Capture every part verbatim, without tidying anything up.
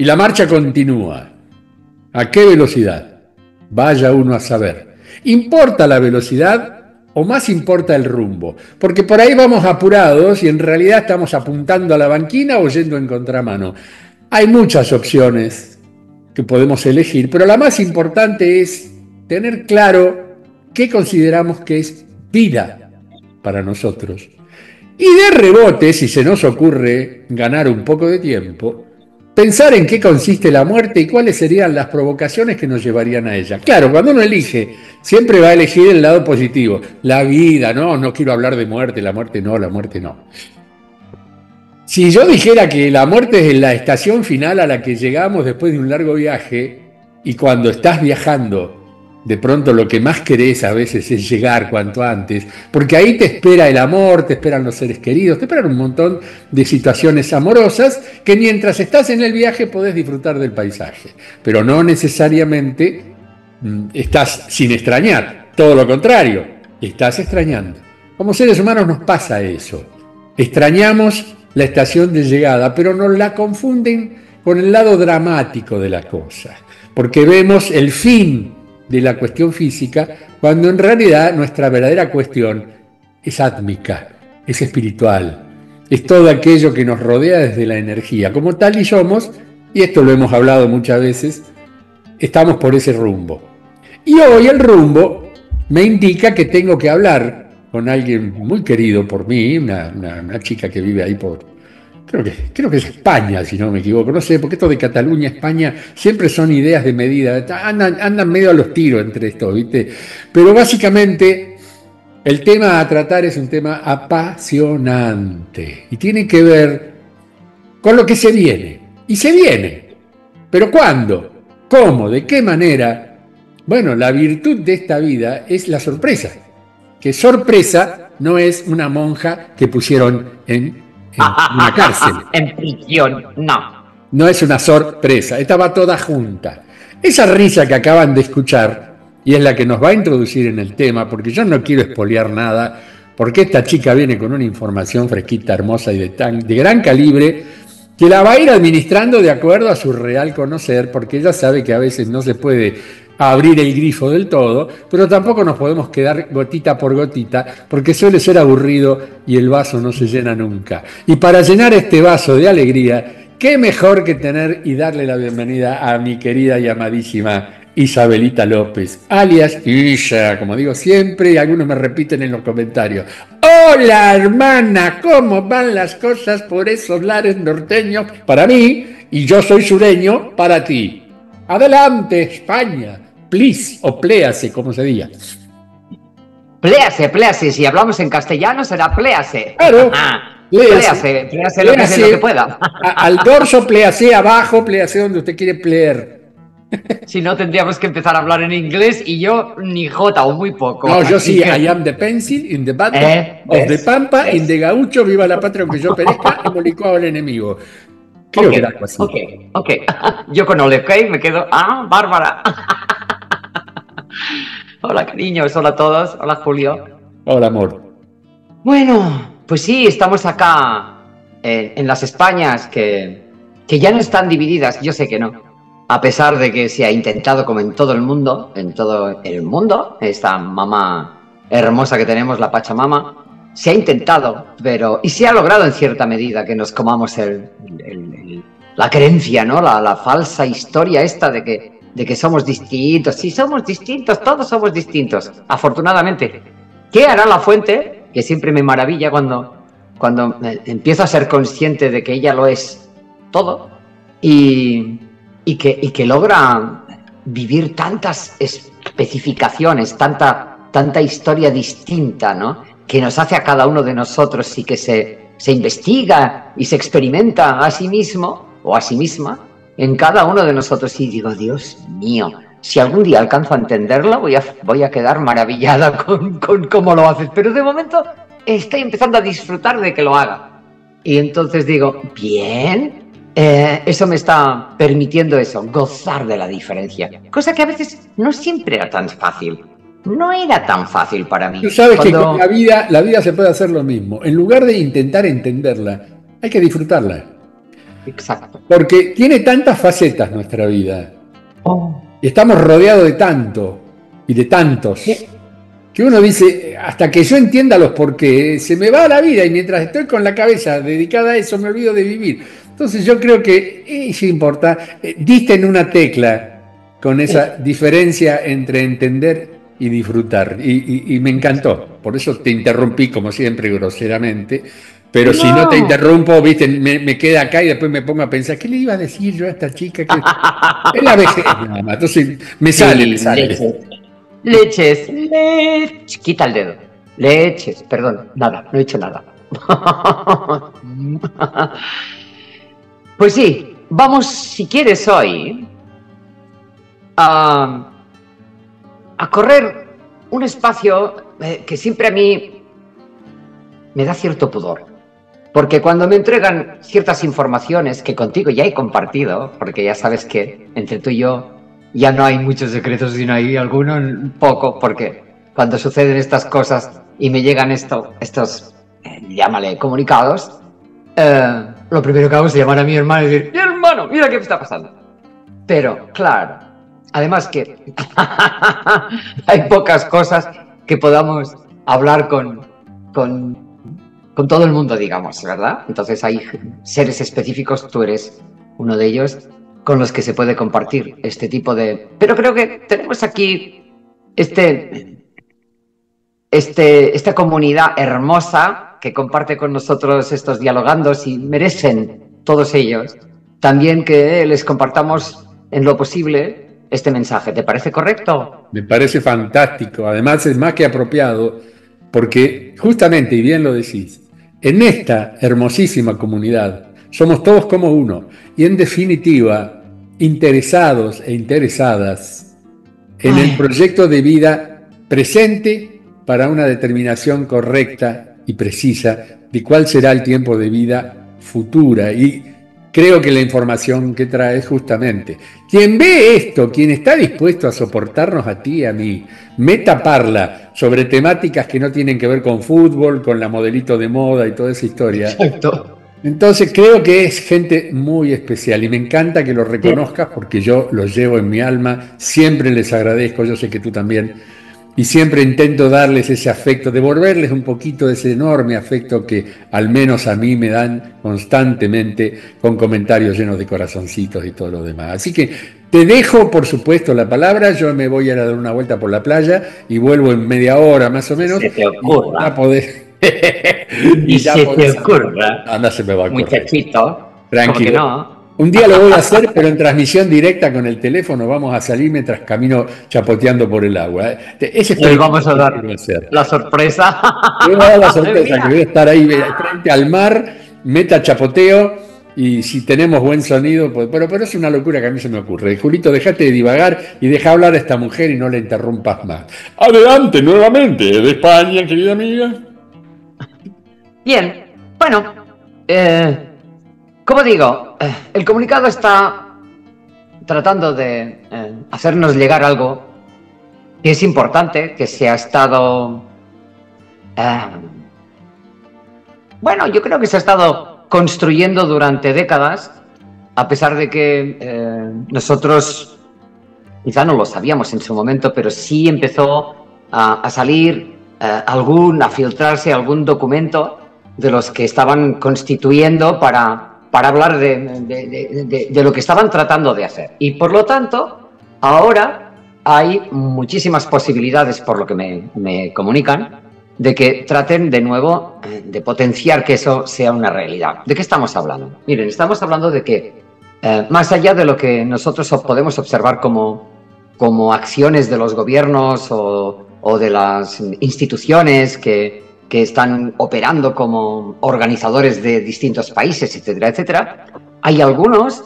y la marcha continúa. ¿A qué velocidad? Vaya uno a saber. ¿Importa la velocidad o más importa el rumbo? Porque por ahí vamos apurados y en realidad estamos apuntando a la banquina o yendo en contramano. Hay muchas opciones que podemos elegir, pero la más importante es tener claro qué consideramos que es vida para nosotros. Y de rebote, si se nos ocurre ganar un poco de tiempo, pensar en qué consiste la muerte y cuáles serían las provocaciones que nos llevarían a ella. Claro, cuando uno elige, siempre va a elegir el lado positivo. La vida, no, no quiero hablar de muerte, la muerte no, la muerte no. Si yo dijera que la muerte es la estación final a la que llegamos después de un largo viaje, y cuando estás viajando, de pronto lo que más querés a veces es llegar cuanto antes, porque ahí te espera el amor, te esperan los seres queridos, te esperan un montón de situaciones amorosas que mientras estás en el viaje podés disfrutar del paisaje, pero no necesariamente mm, estás sin extrañar, todo lo contrario, estás extrañando. Como seres humanos nos pasa eso, extrañamos la estación de llegada, pero nos la confunden con el lado dramático de la cosa, porque vemos el fin de la cuestión física, cuando en realidad nuestra verdadera cuestión es átmica, es espiritual, es todo aquello que nos rodea desde la energía. Como tal y somos, y esto lo hemos hablado muchas veces, estamos por ese rumbo. Y hoy el rumbo me indica que tengo que hablar con alguien muy querido por mí, una, una, una chica que vive ahí por... Creo que, creo que es España, si no me equivoco, no sé, porque esto de Cataluña, España, siempre son ideas de medida, andan, andan medio a los tiros entre esto, ¿viste? Pero básicamente el tema a tratar es un tema apasionante y tiene que ver con lo que se viene, y se viene, pero ¿cuándo? ¿Cómo? ¿De qué manera? Bueno, la virtud de esta vida es la sorpresa, que sorpresa no es una monja que pusieron en en una cárcel. En prisión, no. No es una sorpresa, estaba toda junta. Esa risa que acaban de escuchar, y es la que nos va a introducir en el tema, porque yo no quiero espolear nada, porque esta chica viene con una información fresquita, hermosa y de, tan, de gran calibre, que la va a ir administrando de acuerdo a su real conocer, porque ella sabe que a veces no se puede abrir el grifo del todo, pero tampoco nos podemos quedar gotita por gotita, porque suele ser aburrido y el vaso no se llena nunca. Y para llenar este vaso de alegría, qué mejor que tener y darle la bienvenida a mi querida y amadísima Isabelita López, alias Isha, como digo siempre, y algunos me repiten en los comentarios. Hola hermana, ¿cómo van las cosas por esos lares norteños para mí? Y yo soy sureño para ti. Adelante, España, please, o pléase, como se diga. Pléase, pléase, si hablamos en castellano será pléase. Claro, ah, pléase, pléase lo que, lo que pueda. A, al dorso, pléase abajo, pléase donde usted quiere plear. Si no, tendríamos que empezar a hablar en inglés y yo ni jota o muy poco. No, yo sí, que... I am the pencil in the battle eh, of the pampa, in the gaucho, viva la patria aunque yo perezca, hemos licuado al enemigo. Creo okay, que era algo así. Ok, ok. Yo con Ole, ok, me quedo. Ah, Bárbara. Hola, cariños. Hola a todos. Hola, Julio. Hola, amor. Bueno, pues sí, estamos acá eh, en las Españas que, que ya no están divididas. Yo sé que no. A pesar de que se ha intentado, como en todo el mundo, en todo el mundo, esta mamá hermosa que tenemos, la Pachamama, se ha intentado, pero... Y se ha logrado en cierta medida que nos comamos el, el, el, la creencia, ¿no? La, la falsa historia esta de que, de que somos distintos. Sí, somos distintos, todos somos distintos, afortunadamente. ¿Qué hará la fuente? Que siempre me maravilla cuando, cuando empiezo a ser consciente de que ella lo es todo y, y, que, y que logra vivir tantas especificaciones, tanta, tanta historia distinta, ¿no? Que nos hace a cada uno de nosotros y que se, se investiga y se experimenta a sí mismo o a sí misma en cada uno de nosotros. Y digo, Dios mío, si algún día alcanzo a entenderlo, voy a, voy a quedar maravillada con, con cómo lo haces. Pero de momento estoy empezando a disfrutar de que lo haga. Y entonces digo, bien, eh, eso me está permitiendo eso, gozar de la diferencia. Cosa que a veces no siempre era tan fácil. No era tan fácil para mí. Tú sabes Cuando... que con la vida, la vida se puede hacer lo mismo. En lugar de intentar entenderla, hay que disfrutarla. exacto. Porque tiene tantas facetas nuestra vida. Oh. Y estamos rodeados de tanto y de tantos. Sí. Que uno dice, hasta que yo entienda los porqués, se me va la vida y mientras estoy con la cabeza dedicada a eso me olvido de vivir. Entonces yo creo que eso importa, eh, diste en una tecla con esa diferencia entre entender y disfrutar. Y, y, y me encantó, por eso te interrumpí como siempre groseramente, pero no. Si no te interrumpo, viste, me, me queda acá y después me pongo a pensar, ¿qué le iba a decir yo a esta chica? Que es la vejez nada más, entonces me sale, sí, me sale. Leches, leches, leches, quita el dedo, leches, perdón, nada, no he hecho nada. Pues sí, vamos, si quieres hoy, a, a correr un espacio eh, que siempre a mí me da cierto pudor. Porque cuando me entregan ciertas informaciones que contigo ya he compartido, porque ya sabes que entre tú y yo ya no hay muchos secretos, sino hay alguno poco, porque cuando suceden estas cosas y me llegan esto, estos, eh, llámale, comunicados, eh, lo primero que hago es llamar a mi hermano y decir, mi hermano, mira qué me está pasando. Pero, claro, además que hay pocas cosas que podamos hablar con, con, con todo el mundo, digamos, ¿verdad? Entonces hay seres específicos, tú eres uno de ellos, con los que se puede compartir este tipo de... Pero creo que tenemos aquí este, este, esta comunidad hermosa que comparte con nosotros estos dialogandos y merecen todos ellos también que les compartamos en lo posible este mensaje. ¿Te parece correcto? Me parece fantástico. Además es más que apropiado porque justamente, y bien lo decís, en esta hermosísima comunidad somos todos como uno y en definitiva interesados e interesadas en Ay. el proyecto de vida presente para una determinación correcta y precisa de cuál será el tiempo de vida futura. Y creo que la información que trae justamente, quien ve esto, quien está dispuesto a soportarnos a ti y a mí, Meta Parla sobre temáticas que no tienen que ver con fútbol, con la modelito de moda y toda esa historia. Exacto. Entonces creo que es gente muy especial y me encanta que lo reconozcas porque yo lo llevo en mi alma, siempre les agradezco, yo sé que tú también, y siempre intento darles ese afecto, devolverles un poquito de ese enorme afecto que al menos a mí me dan constantemente con comentarios llenos de corazoncitos y todo lo demás. Así que te dejo, por supuesto, la palabra, yo me voy a ir a dar una vuelta por la playa y vuelvo en media hora más o menos. Se te ocurra. Y ya podés... y, y ya se te ocurra. Ah, no se me va a ocurrir. Muchachito. Tranquilo. Que no? Un día lo voy a hacer, pero en transmisión directa con el teléfono. Vamos a salir mientras camino chapoteando por el agua. Ese Hoy vamos a dar la sorpresa. Voy a dar la sorpresa que voy a estar ahí frente al mar, meta chapoteo y si tenemos buen sonido, pues, pero, pero es una locura que a mí se me ocurre. Julito, déjate de divagar y deja hablar a esta mujer y no la interrumpas más. Adelante nuevamente, de España, querida amiga. Bien, bueno, eh, como digo, eh, el comunicado está tratando de eh, hacernos llegar algo que es importante, que se ha estado... Eh, bueno, yo creo que se ha estado construyendo durante décadas, a pesar de que eh, nosotros quizá no lo sabíamos en su momento, pero sí empezó a, a salir eh, algún, a filtrarse algún documento de los que estaban constituyendo para, para hablar de, de, de, de, de lo que estaban tratando de hacer. Y por lo tanto, ahora hay muchísimas posibilidades, por lo que me, me comunican, de que traten de nuevo de potenciar que eso sea una realidad. ¿De qué estamos hablando? Miren, estamos hablando de que, eh, más allá de lo que nosotros podemos observar como, como acciones de los gobiernos o, o de las instituciones que que están operando como organizadores de distintos países, etcétera, etcétera, hay algunos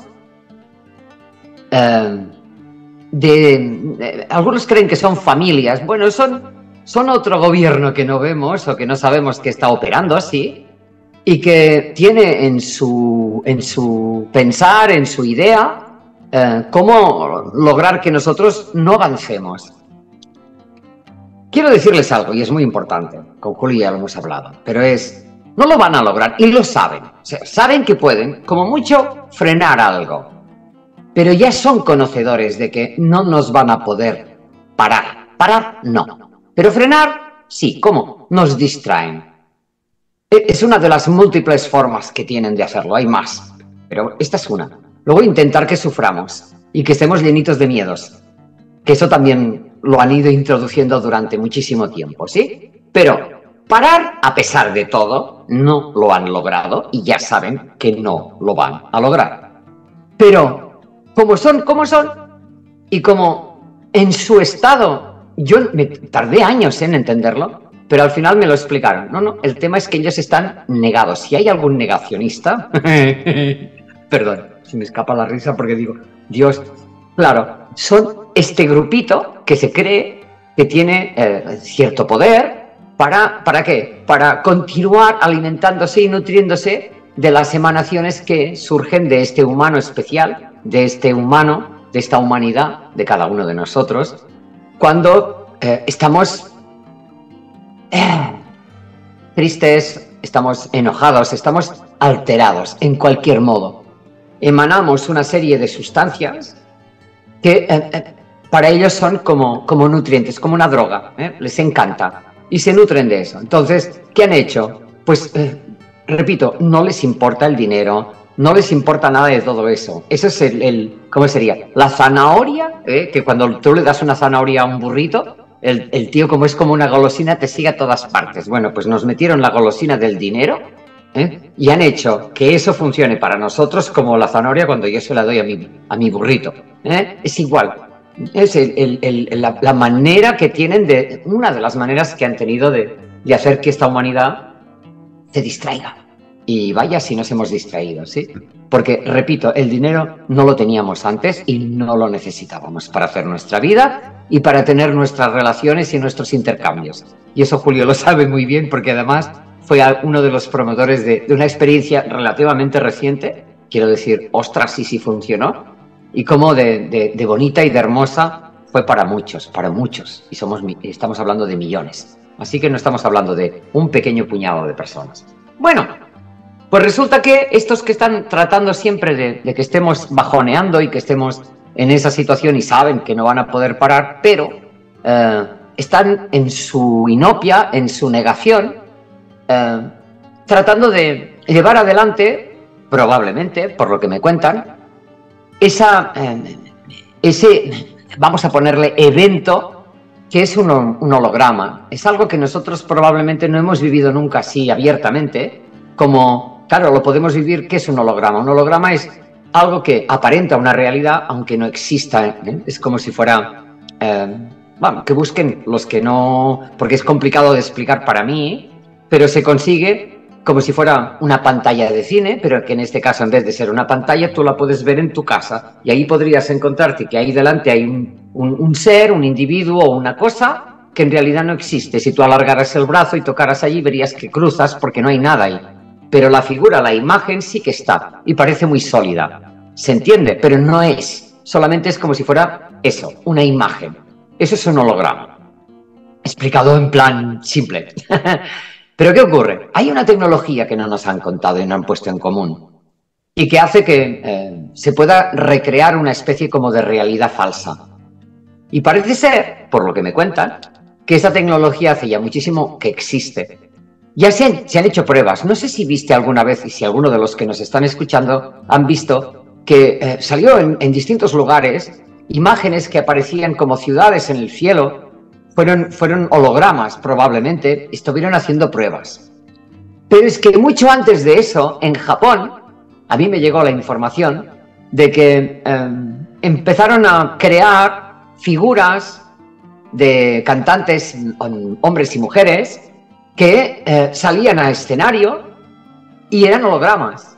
eh, de, de, algunos creen que son familias. Bueno, son, son otro gobierno que no vemos o que no sabemos que está operando así y que tiene en su, en su pensar, en su idea, eh, cómo lograr que nosotros no avancemos. Quiero decirles algo, y es muy importante, con Julio ya lo hemos hablado, pero es, no lo van a lograr y lo saben. O sea, saben que pueden, como mucho, frenar algo. Pero ya son conocedores de que no nos van a poder parar. Parar, no. Pero frenar, sí. ¿Cómo? Nos distraen. Es una de las múltiples formas que tienen de hacerlo. Hay más. Pero esta es una. Luego intentar que suframos y que estemos llenitos de miedos. Que eso también lo han ido introduciendo durante muchísimo tiempo, ¿sí? Pero parar, a pesar de todo, no lo han logrado y ya saben que no lo van a lograr. Pero, como son, como son, y como en su estado, yo me tardé años en entenderlo, pero al final me lo explicaron. No, no, el tema es que ellos están negados. Si hay algún negacionista... Perdón, se me escapa la risa porque digo, Dios, claro, son este grupito que se cree que tiene eh, cierto poder. ¿Para, ¿Para qué? Para continuar alimentándose y nutriéndose de las emanaciones que surgen de este humano especial, de este humano, de esta humanidad, de cada uno de nosotros, cuando eh, estamos eh, tristes, estamos enojados, estamos alterados, en cualquier modo. Emanamos una serie de sustancias que eh, eh, para ellos son como, como nutrientes, como una droga, ¿eh? Les encanta. Y se nutren de eso. Entonces, ¿qué han hecho? Pues, eh, repito, no les importa el dinero, no les importa nada de todo eso. Eso es el, el ¿cómo sería? La zanahoria, ¿eh? Que cuando tú le das una zanahoria a un burrito, el, el tío, como es como una golosina, te sigue a todas partes. Bueno, pues nos metieron la golosina del dinero, ¿eh? Y han hecho que eso funcione para nosotros como la zanahoria cuando yo se la doy a mi, a mi burrito, ¿eh? Es igual. Es el, el, el, la, la manera que tienen de, una de las maneras que han tenido de, de hacer que esta humanidad se distraiga. Y vaya si nos hemos distraído, ¿sí? Porque, repito, el dinero no lo teníamos antes y no lo necesitábamos para hacer nuestra vida y para tener nuestras relaciones y nuestros intercambios. Y eso Julio lo sabe muy bien porque además fue uno de los promotores de, de una experiencia relativamente reciente. Quiero decir, ostras, sí, sí funcionó. Y cómo de, de, de bonita y de hermosa fue para muchos, para muchos. Y somos, estamos hablando de millones. Así que no estamos hablando de un pequeño puñado de personas. Bueno, pues resulta que estos que están tratando siempre de, de que estemos bajoneando y que estemos en esa situación y saben que no van a poder parar, pero eh, están en su inopia, en su negación, eh, tratando de llevar adelante, probablemente, por lo que me cuentan, Esa, eh, ese, vamos a ponerle, evento que es un, un holograma. Es algo que nosotros probablemente no hemos vivido nunca así abiertamente, como, claro, lo podemos vivir. ¿Qué es un holograma? Un holograma es algo que aparenta una realidad aunque no exista, ¿eh? Es como si fuera, eh, bueno, que busquen los que no, porque es complicado de explicar para mí, pero se consigue como si fuera una pantalla de cine, pero que en este caso, en vez de ser una pantalla, tú la puedes ver en tu casa. Y ahí podrías encontrarte que ahí delante hay un, un, un ser, un individuo o una cosa que en realidad no existe. Si tú alargaras el brazo y tocaras allí, verías que cruzas porque no hay nada ahí. Pero la figura, la imagen sí que está y parece muy sólida. ¿Se entiende? Pero no es. Solamente es como si fuera eso, una imagen. Eso es un holograma. Explicado en plan simple. Pero ¿qué ocurre? Hay una tecnología que no nos han contado y no han puesto en común y que hace que eh, se pueda recrear una especie como de realidad falsa. Y parece ser, por lo que me cuentan, que esa tecnología hace ya muchísimo que existe. Ya se han, se han hecho pruebas. No sé si viste alguna vez y si alguno de los que nos están escuchando han visto que eh, salió en, en distintos lugares imágenes que aparecían como ciudades en el cielo. Fueron, fueron hologramas, probablemente, estuvieron haciendo pruebas. Pero es que mucho antes de eso, en Japón, a mí me llegó la información de que eh, empezaron a crear figuras de cantantes, hombres y mujeres, que eh, salían a escenario y eran hologramas.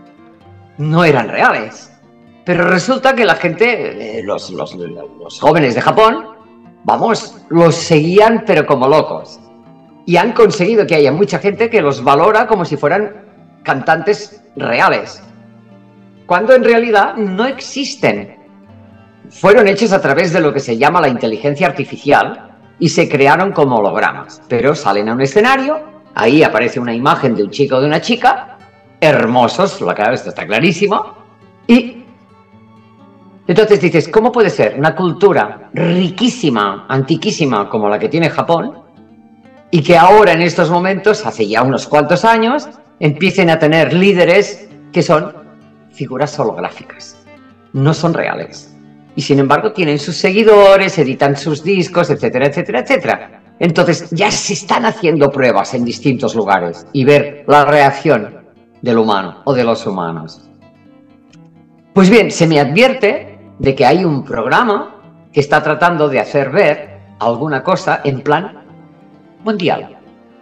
No eran reales. Pero resulta que la gente, eh, los, los, los jóvenes de Japón, vamos, los seguían pero como locos. Y han conseguido que haya mucha gente que los valora como si fueran cantantes reales. Cuando en realidad no existen. Fueron hechos a través de lo que se llama la inteligencia artificial y se crearon como hologramas. Pero salen a un escenario Ahí aparece una imagen de un chico o de una chica, hermosos, la cara, esto está clarísimo, y entonces dices, ¿cómo puede ser una cultura riquísima, antiquísima como la que tiene Japón, y que ahora en estos momentos, hace ya unos cuantos años, empiecen a tener líderes que son figuras holográficas, no son reales? Y sin embargo tienen sus seguidores, editan sus discos, etcétera, etcétera, etcétera. Entonces ya se están haciendo pruebas en distintos lugares y ver la reacción del humano o de los humanos. Pues bien, se me advierte de que hay un programa que está tratando de hacer ver alguna cosa en plan mundial.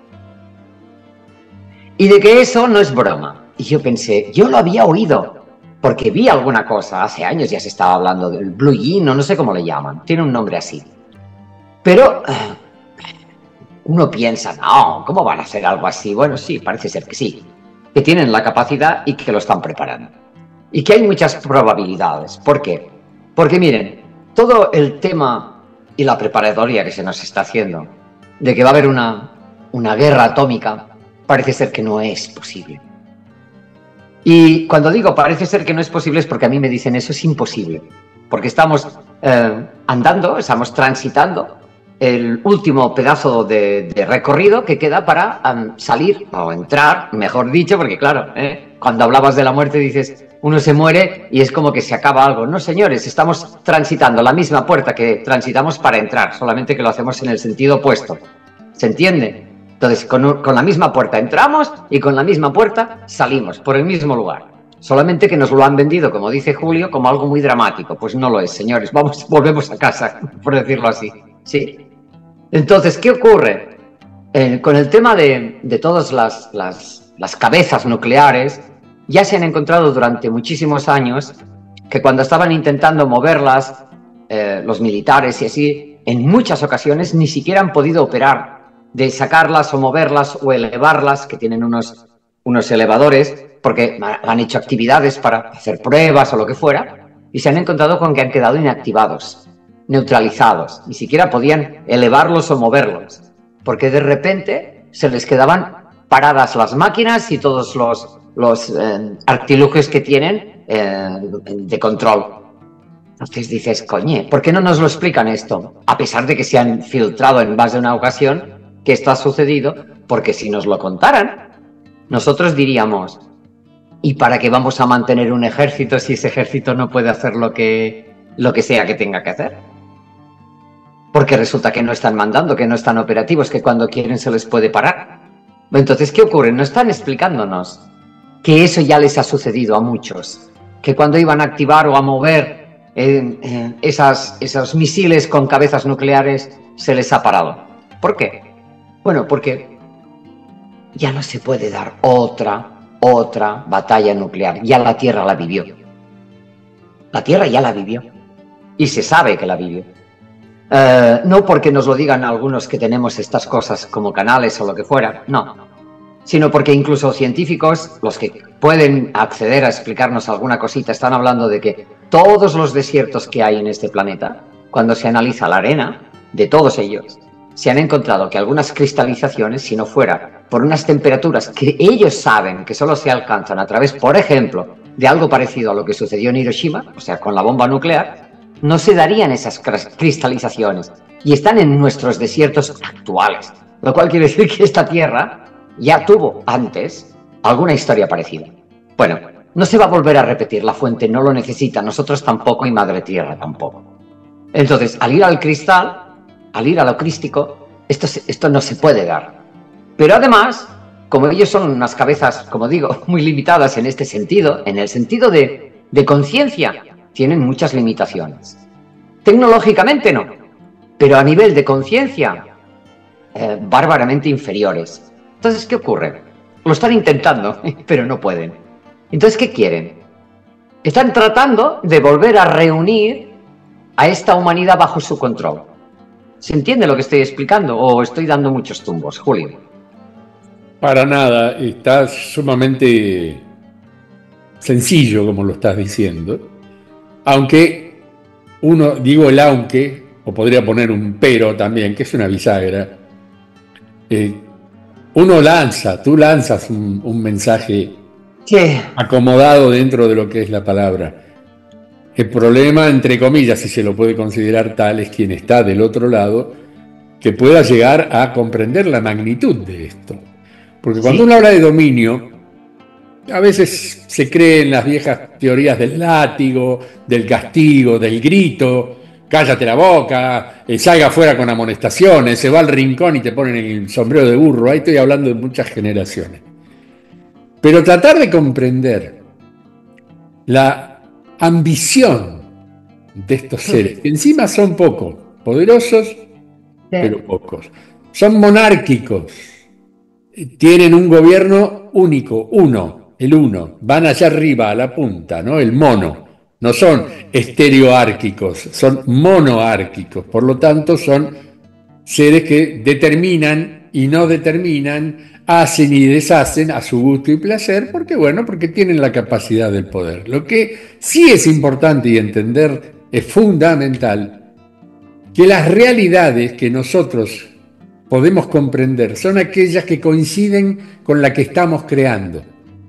Y de que eso no es broma. Y yo pensé, yo lo había oído, porque vi alguna cosa, hace años ya se estaba hablando del Blue Jean, o no sé cómo le llaman, tiene un nombre así. Pero uno piensa, no, ¿cómo van a hacer algo así? Bueno, sí, parece ser que sí, que tienen la capacidad y que lo están preparando. Y que hay muchas probabilidades. ¿Por qué? Porque miren, todo el tema y la preparatoria que se nos está haciendo de que va a haber una, una guerra atómica, parece ser que no es posible. Y cuando digo parece ser que no es posible es porque a mí me dicen eso es imposible. Porque estamos eh, andando, estamos transitando el último pedazo de, de recorrido que queda para um, salir o entrar, mejor dicho, porque claro, ¿eh? Cuando hablabas de la muerte dices, uno se muere y es como que se acaba algo. No, señores, estamos transitando la misma puerta que transitamos para entrar, solamente que lo hacemos en el sentido opuesto. ¿Se entiende? Entonces, con, con la misma puerta entramos y con la misma puerta salimos, por el mismo lugar. Solamente que nos lo han vendido, como dice Julio, como algo muy dramático. Pues no lo es, señores. Vamos, volvemos a casa, por decirlo así. ¿Sí? Entonces, ¿qué ocurre? Eh, con el tema de, de todas las, las, las cabezas nucleares, ya se han encontrado durante muchísimos años que cuando estaban intentando moverlas, eh, los militares y así, en muchas ocasiones ni siquiera han podido operar, de sacarlas o moverlas o elevarlas, que tienen unos, unos elevadores, porque han hecho actividades para hacer pruebas o lo que fuera, y se han encontrado con que han quedado inactivados, neutralizados, ni siquiera podían elevarlos o moverlos, porque de repente se les quedaban paradas las máquinas y todos los, los eh, artilugios que tienen eh, de control. Entonces dices, coñe, ¿por qué no nos lo explican esto? A pesar de que se han filtrado en más de una ocasión que esto ha sucedido, porque si nos lo contaran, nosotros diríamos, ¿y para qué vamos a mantener un ejército si ese ejército no puede hacer lo que, lo que sea que tenga que hacer? Porque resulta que no están mandando, que no están operativos, que cuando quieren se les puede parar. Entonces, ¿qué ocurre? No están explicándonos que eso ya les ha sucedido a muchos, que cuando iban a activar o a mover eh, eh, esas, esos misiles con cabezas nucleares se les ha parado. ¿Por qué? Bueno, porque ya no se puede dar otra, otra batalla nuclear. Ya la Tierra la vivió. La Tierra ya la vivió. Y se sabe que la vivió. Uh, no porque nos lo digan algunos que tenemos estas cosas como canales o lo que fuera, no. Sino porque incluso científicos, los que pueden acceder a explicarnos alguna cosita, están hablando de que todos los desiertos que hay en este planeta, cuando se analiza la arena de todos ellos, se han encontrado que algunas cristalizaciones, si no fuera por unas temperaturas que ellos saben que solo se alcanzan a través, por ejemplo, de algo parecido a lo que sucedió en Hiroshima, o sea, con la bomba nuclear, no se darían esas cristalizaciones y están en nuestros desiertos actuales, lo cual quiere decir que esta Tierra ya tuvo antes alguna historia parecida. Bueno, no se va a volver a repetir, la fuente no lo necesita, nosotros tampoco y Madre Tierra tampoco. Entonces, al ir al cristal, al ir a lo crístico, esto, esto no se puede dar. Pero además, como ellos son unas cabezas, como digo, muy limitadas en este sentido, en el sentido de, de conciencia, tienen muchas limitaciones. Tecnológicamente no, pero a nivel de conciencia, eh, bárbaramente inferiores. Entonces, ¿qué ocurre? Lo están intentando, pero no pueden. Entonces, ¿qué quieren? Están tratando de volver a reunir a esta humanidad bajo su control. ¿Se entiende lo que estoy explicando o estoy dando muchos tumbos, Julio? Para nada, está sumamente sencillo como lo estás diciendo. Aunque uno, digo el aunque, o podría poner un pero también, que es una bisagra, eh, uno lanza, tú lanzas un, un mensaje Sí. acomodado dentro de lo que es la palabra. El problema, entre comillas, si se lo puede considerar tal, es quien está del otro lado, que pueda llegar a comprender la magnitud de esto. Porque cuando Sí. uno habla de dominio, a veces se cree en las viejas teorías del látigo, del castigo, del grito, cállate la boca, eh, salga afuera con amonestaciones, se va al rincón y te ponen el sombrero de burro. Ahí estoy hablando de muchas generaciones. Pero tratar de comprender la ambición de estos seres, que encima son pocos, poderosos, pero pocos. Son monárquicos, tienen un gobierno único, uno, el uno, van allá arriba a la punta, ¿no? El mono. No son estereoárquicos, son monoárquicos, por lo tanto son seres que determinan y no determinan, hacen y deshacen a su gusto y placer, porque bueno, porque tienen la capacidad del poder. Lo que sí es importante y entender, es fundamental, que las realidades que nosotros podemos comprender son aquellas que coinciden con la que estamos creando.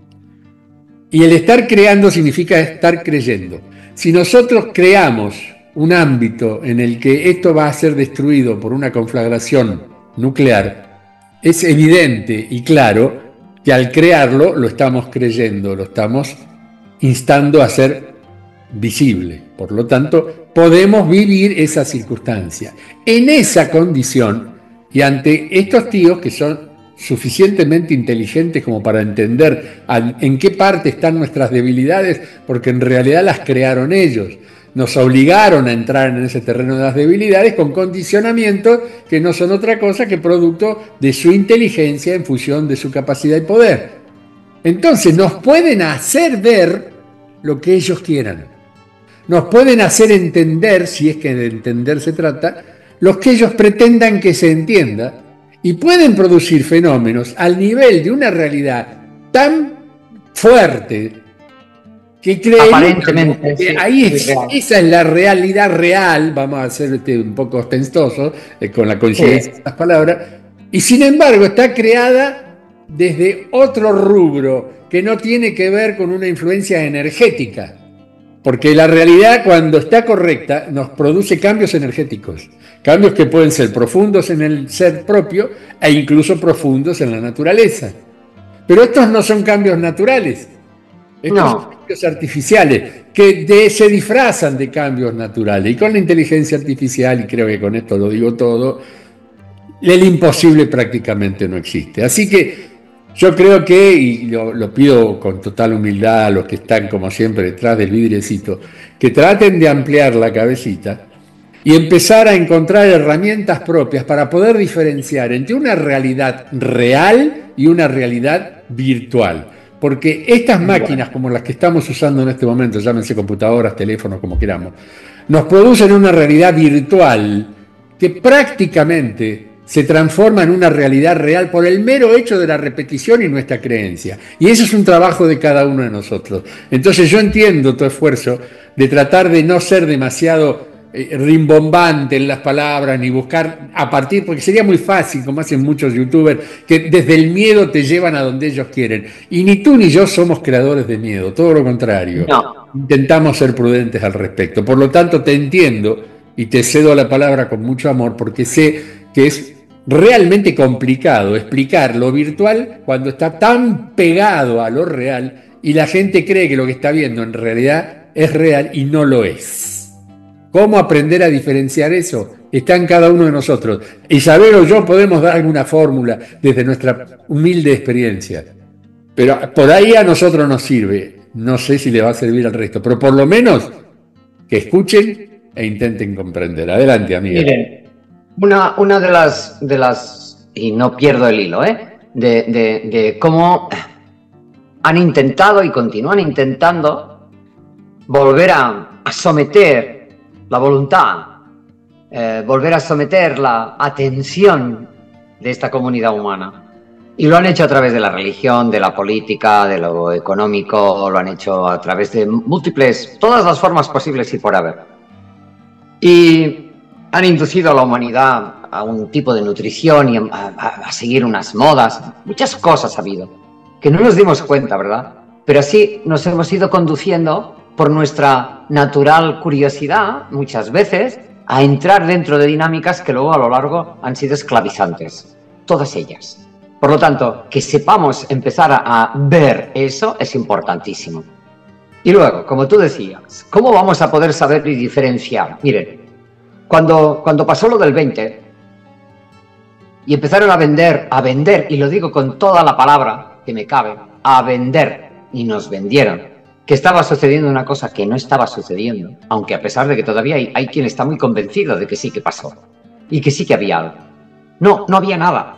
Y el estar creando significa estar creyendo. Si nosotros creamos un ámbito en el que esto va a ser destruido por una conflagración nuclear, es evidente y claro que al crearlo lo estamos creyendo, lo estamos instando a ser visible. Por lo tanto, podemos vivir esa circunstancia. En esa condición, y ante estos tíos que son suficientemente inteligentes como para entender en qué parte están nuestras debilidades, porque en realidad las crearon ellos. Nos obligaron a entrar en ese terreno de las debilidades con condicionamientos que no son otra cosa que producto de su inteligencia en función de su capacidad y poder. Entonces nos pueden hacer ver lo que ellos quieran. Nos pueden hacer entender, si es que de entender se trata, lo que ellos pretendan que se entienda, y pueden producir fenómenos al nivel de una realidad tan fuerte que creen Aparentemente, que sí, ahí es, real. esa es la realidad real, vamos a ser este, un poco ostentosos eh, con la coincidencia Sí. de estas palabras, y sin embargo está creada desde otro rubro que no tiene que ver con una influencia energética. Porque la realidad, cuando está correcta, nos produce cambios energéticos. Cambios que pueden ser profundos en el ser propio e incluso profundos en la naturaleza. Pero estos no son cambios naturales. Estos No. son cambios artificiales que de, se disfrazan de cambios naturales. Y con la inteligencia artificial, y creo que con esto lo digo todo, el imposible prácticamente no existe. Así que yo creo que, y lo, lo pido con total humildad a los que están como siempre detrás del vidriecito, que traten de ampliar la cabecita y empezar a encontrar herramientas propias para poder diferenciar entre una realidad real y una realidad virtual. Porque estas máquinas como las que estamos usando en este momento, llámense computadoras, teléfonos, como queramos, nos producen una realidad virtual que prácticamente se transforma en una realidad real por el mero hecho de la repetición y nuestra creencia. Y eso es un trabajo de cada uno de nosotros. Entonces yo entiendo tu esfuerzo de tratar de no ser demasiado eh, rimbombante en las palabras, ni buscar a partir, porque sería muy fácil, como hacen muchos youtubers, que desde el miedo te llevan a donde ellos quieren. Y ni tú ni yo somos creadores de miedo, todo lo contrario. No. Intentamos ser prudentes al respecto. Por lo tanto, te entiendo y te cedo la palabra con mucho amor, porque sé que es realmente complicado explicar lo virtual cuando está tan pegado a lo real y la gente cree que lo que está viendo en realidad es real y no lo es. ¿Cómo aprender a diferenciar eso? Está en cada uno de nosotros. Isabel o yo podemos dar alguna fórmula desde nuestra humilde experiencia, pero por ahí a nosotros nos sirve. No sé si le va a servir al resto, pero por lo menos que escuchen e intenten comprender. Adelante, amiga. Miren, una, una de las, de las, y no pierdo el hilo, ¿eh? de, de, de cómo han intentado y continúan intentando volver a, a someter la voluntad, eh, volver a someter la atención de esta comunidad humana. Y lo han hecho a través de la religión, de la política, de lo económico, lo han hecho a través de múltiples, todas las formas posibles y por haber. Y han inducido a la humanidad a un tipo de nutrición y a, a, a seguir unas modas. Muchas cosas ha habido que no nos dimos cuenta, ¿verdad? Pero así nos hemos ido conduciendo por nuestra natural curiosidad, muchas veces, a entrar dentro de dinámicas que luego a lo largo han sido esclavizantes. Todas ellas. Por lo tanto, que sepamos empezar a, a ver eso es importantísimo. Y luego, como tú decías, ¿cómo vamos a poder saber y diferenciar? Miren, cuando, cuando pasó lo del veinte y empezaron a vender, a vender, y lo digo con toda la palabra que me cabe, a vender, y nos vendieron, que estaba sucediendo una cosa que no estaba sucediendo, aunque a pesar de que todavía hay, hay quien está muy convencido de que sí que pasó, y que sí que había algo. No, no había nada.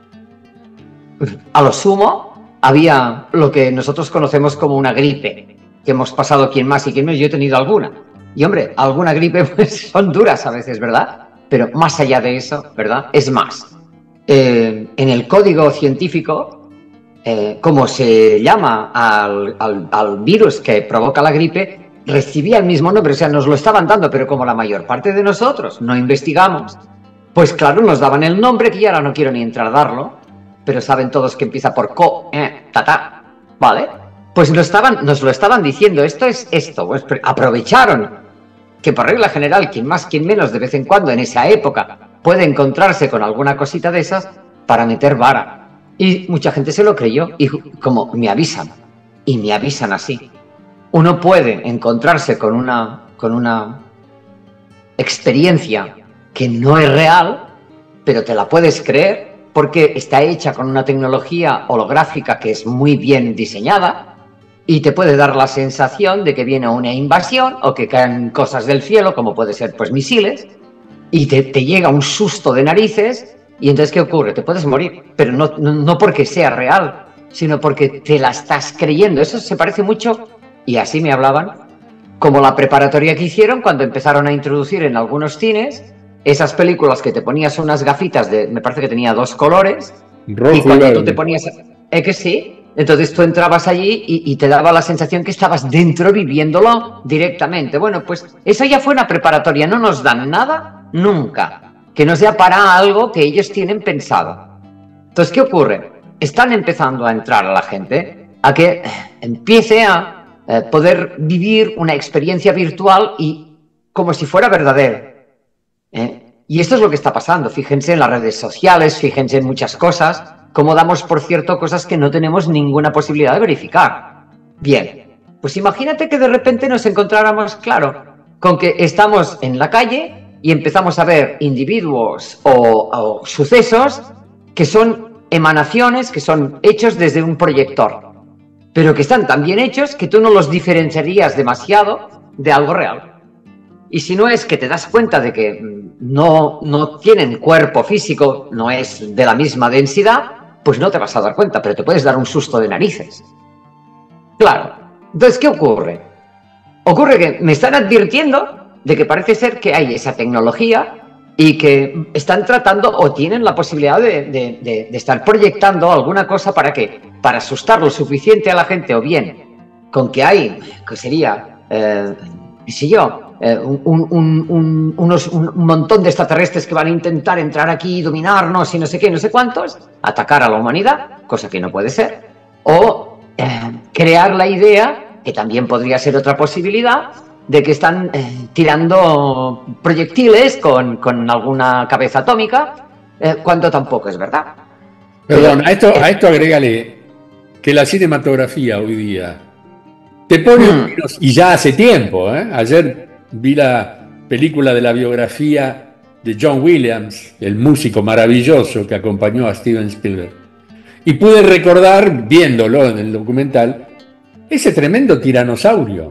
A lo sumo, había lo que nosotros conocemos como una gripe, que hemos pasado quien más y quien menos. Yo he tenido alguna. Y hombre, alguna gripe pues son duras a veces, ¿verdad? Pero más allá de eso, ¿verdad? Es más. Eh, en el código científico, eh, como se llama al, al, al virus que provoca la gripe, recibía el mismo nombre, o sea, nos lo estaban dando, pero como la mayor parte de nosotros no investigamos, pues claro, nos daban el nombre, que ya ahora no quiero ni entrar a darlo, pero saben todos que empieza por co, eh, ta, ta, ¿vale? Pues lo estaban, nos lo estaban diciendo, esto es esto, pues aprovecharon que por regla general, quien más, quien menos, de vez en cuando en esa época puede encontrarse con alguna cosita de esas para meter vara. Y mucha gente se lo creyó y como me avisan, y me avisan así. Uno puede encontrarse con una, con una experiencia que no es real, pero te la puedes creer porque está hecha con una tecnología holográfica que es muy bien diseñada y te puede dar la sensación de que viene una invasión o que caen cosas del cielo, como puede ser pues misiles, y te, te llega un susto de narices y entonces ¿qué ocurre? Te puedes morir, pero no, no, no porque sea real, sino porque te la estás creyendo. Eso se parece mucho, y así me hablaban, como la preparatoria que hicieron cuando empezaron a introducir en algunos cines esas películas que te ponías unas gafitas de, me parece que tenía dos colores, rojo y cuando tú te ponías, ¿eh que sí? Entonces tú entrabas allí y, y te daba la sensación que estabas dentro viviéndolo directamente. Bueno, pues eso ya fue una preparatoria, no nos dan nada nunca, que no sea para algo que ellos tienen pensado. Entonces, ¿qué ocurre? Están empezando a entrar a la gente a que empiece a eh, poder vivir una experiencia virtual y como si fuera verdadero. ¿Eh? Y esto es lo que está pasando. Fíjense en las redes sociales, fíjense en muchas cosas, como damos por cierto cosas que no tenemos ninguna posibilidad de verificar. Bien, pues imagínate que de repente nos encontráramos, claro, con que estamos en la calle y empezamos a ver individuos o, o sucesos que son emanaciones, que son hechos desde un proyector, pero que están tan bien hechos que tú no los diferenciarías demasiado de algo real. Y si no es que te das cuenta de que no, no tienen cuerpo físico, no es de la misma densidad, pues no te vas a dar cuenta, pero te puedes dar un susto de narices. Claro. Entonces, ¿qué ocurre? Ocurre que me están advirtiendo de que parece ser que hay esa tecnología y que están tratando o tienen la posibilidad de, de, de, de estar proyectando alguna cosa para que, para asustar lo suficiente a la gente, o bien con que hay, que sería, eh, qué sé yo, Eh, un, un, un, unos, un montón de extraterrestres que van a intentar entrar aquí y dominarnos y no sé qué, no sé cuántos, atacar a la humanidad, cosa que no puede ser, o eh, crear la idea, que también podría ser otra posibilidad, de que están eh, tirando proyectiles con, con alguna cabeza atómica, eh, cuando tampoco es verdad. Perdón, a esto, a esto agrégale que la cinematografía hoy día te pone un virus, y ya hace tiempo, ¿eh? Ayer vi la película de la biografía de John Williams, el músico maravilloso que acompañó a Steven Spielberg. Y pude recordar, viéndolo en el documental, ese tremendo tiranosaurio.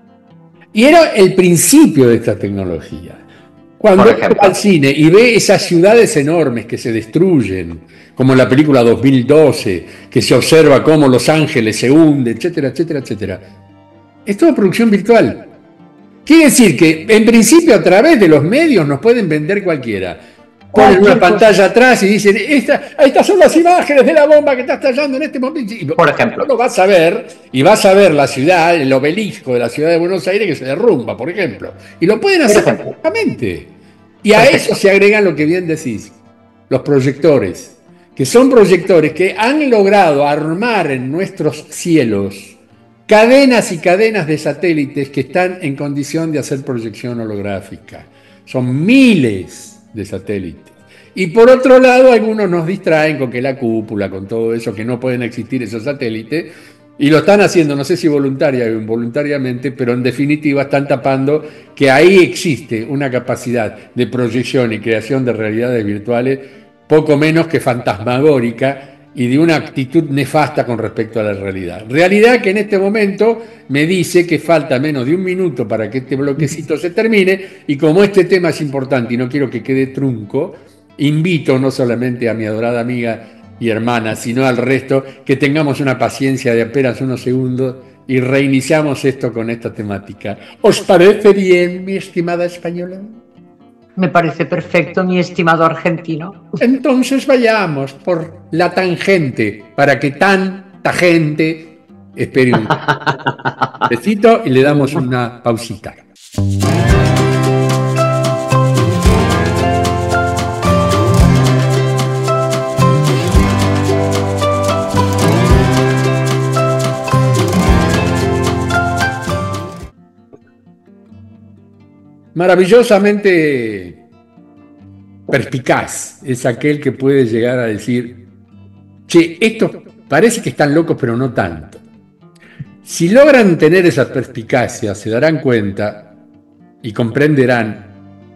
Y era el principio de esta tecnología. Cuando uno va al cine y ve esas ciudades enormes que se destruyen, como en la película dos mil doce, que se observa cómo Los Ángeles se hunde, etcétera, etcétera, etcétera. Es toda producción virtual. Quiere decir que, en principio, a través de los medios nos pueden vender cualquiera. Ponen una pantalla atrás y dicen, Esta, estas son las imágenes de la bomba que está estallando en este momento. Y por ejemplo. Uno vas a ver, y vas a ver la ciudad, el obelisco de la ciudad de Buenos Aires que se derrumba, por ejemplo. Y lo pueden hacer perfectamente. Y a Perfecto. eso se agrega lo que bien decís, los proyectores, que son proyectores que han logrado armar en nuestros cielos cadenas y cadenas de satélites que están en condición de hacer proyección holográfica. Son miles de satélites. Y por otro lado, algunos nos distraen con que la cúpula, con todo eso, que no pueden existir esos satélites, y lo están haciendo, no sé si voluntaria o involuntariamente, pero en definitiva están tapando que ahí existe una capacidad de proyección y creación de realidades virtuales poco menos que fantasmagórica y de una actitud nefasta con respecto a la realidad. Realidad que en este momento me dice que falta menos de un minuto para que este bloquecito se termine, y como este tema es importante y no quiero que quede trunco, invito no solamente a mi adorada amiga y hermana, sino al resto, que tengamos una paciencia de apenas unos segundos y reiniciamos esto con esta temática. ¿Os parece bien, mi estimada española? Me parece perfecto, mi estimado argentino. Entonces vayamos por la tangente, para que tanta gente espere un besito y le damos una pausita. Maravillosamente perspicaz es aquel que puede llegar a decir, che, estos parece que están locos, pero no tanto. Si logran tener esa perspicacia, se darán cuenta y comprenderán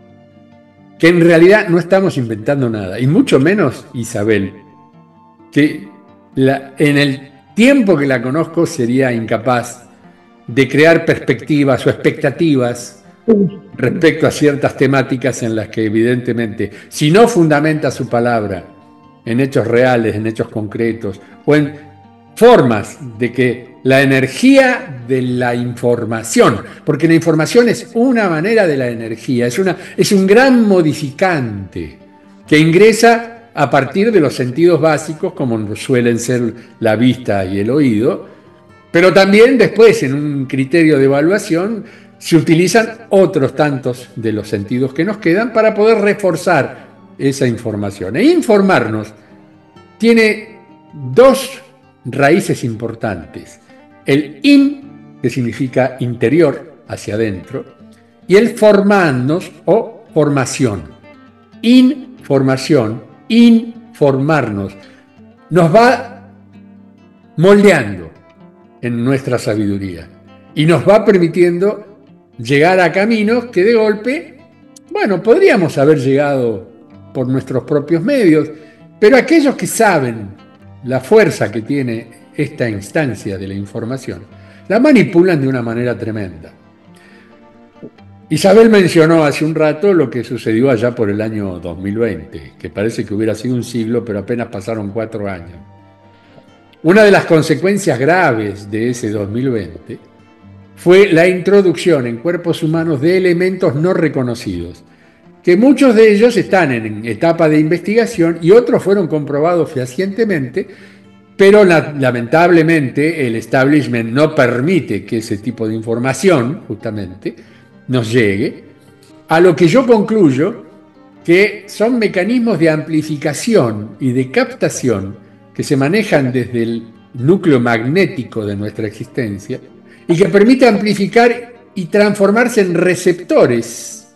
que en realidad no estamos inventando nada, y mucho menos Isabel, que la, en el tiempo que la conozco sería incapaz de crear perspectivas o expectativas respecto a ciertas temáticas en las que evidentemente, si no fundamenta su palabra en hechos reales, en hechos concretos, o en formas de que la energía de la información, porque la información es una manera de la energía, es, una, es un gran modificante que ingresa a partir de los sentidos básicos, como suelen ser la vista y el oído, pero también después en un criterio de evaluación se utilizan otros tantos de los sentidos que nos quedan para poder reforzar esa información. E informarnos tiene dos raíces importantes. El in, que significa interior, hacia adentro, y el formarnos o formación. Información, informarnos, nos va moldeando en nuestra sabiduría y nos va permitiendo llegar a caminos que de golpe, bueno, podríamos haber llegado por nuestros propios medios, pero aquellos que saben la fuerza que tiene esta instancia de la información, la manipulan de una manera tremenda. Isabel mencionó hace un rato lo que sucedió allá por el año dos mil veinte, que parece que hubiera sido un siglo, pero apenas pasaron cuatro años. Una de las consecuencias graves de ese dos mil veinte fue la introducción en cuerpos humanos de elementos no reconocidos, que muchos de ellos están en etapa de investigación y otros fueron comprobados fehacientemente, pero la, lamentablemente el establishment no permite que ese tipo de información, justamente, nos llegue, a lo que yo concluyo que son mecanismos de amplificación y de captación que se manejan desde el núcleo magnético de nuestra existencia, y que permite amplificar y transformarse en receptores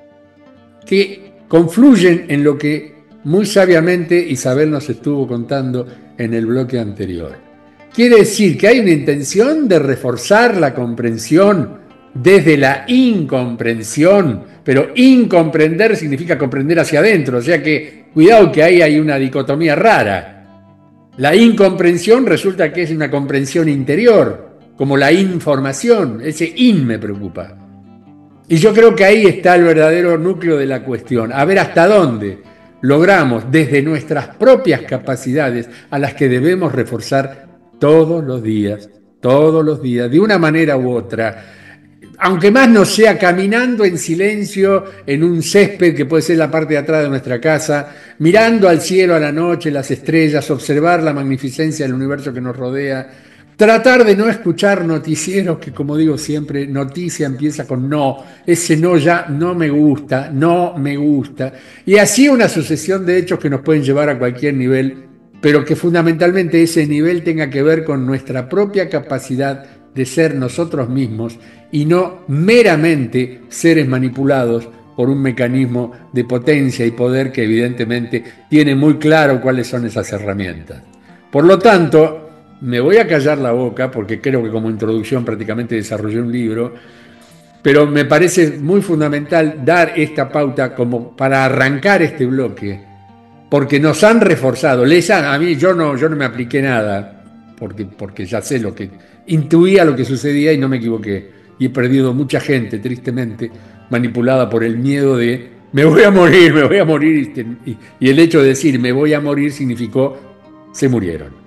que confluyen en lo que muy sabiamente Isabel nos estuvo contando en el bloque anterior. Quiere decir que hay una intención de reforzar la comprensión desde la incomprensión, pero incomprender significa comprender hacia adentro, o sea que cuidado que ahí hay una dicotomía rara. La incomprensión resulta que es una comprensión interior, como la información, ese in me preocupa. Y yo creo que ahí está el verdadero núcleo de la cuestión, a ver hasta dónde logramos desde nuestras propias capacidades, a las que debemos reforzar todos los días, todos los días, de una manera u otra, aunque más no sea caminando en silencio en un césped que puede ser la parte de atrás de nuestra casa, mirando al cielo a la noche, las estrellas, observar la magnificencia del universo que nos rodea, Tratar de no escuchar noticieros que, como digo siempre, noticia empieza con no, ese no ya no me gusta, no me gusta. Y así una sucesión de hechos que nos pueden llevar a cualquier nivel, pero que fundamentalmente ese nivel tenga que ver con nuestra propia capacidad de ser nosotros mismos y no meramente seres manipulados por un mecanismo de potencia y poder que evidentemente tiene muy claro cuáles son esas herramientas. Por lo tanto, me voy a callar la boca porque creo que como introducción prácticamente desarrollé un libro, pero me parece muy fundamental dar esta pauta como para arrancar este bloque, porque nos han reforzado, les han, a mí yo no, yo no me apliqué nada, porque, porque ya sé lo que, intuía lo que sucedía y no me equivoqué, y he perdido mucha gente, tristemente, manipulada por el miedo de me voy a morir, me voy a morir, y, y el hecho de decir me voy a morir significó se murieron.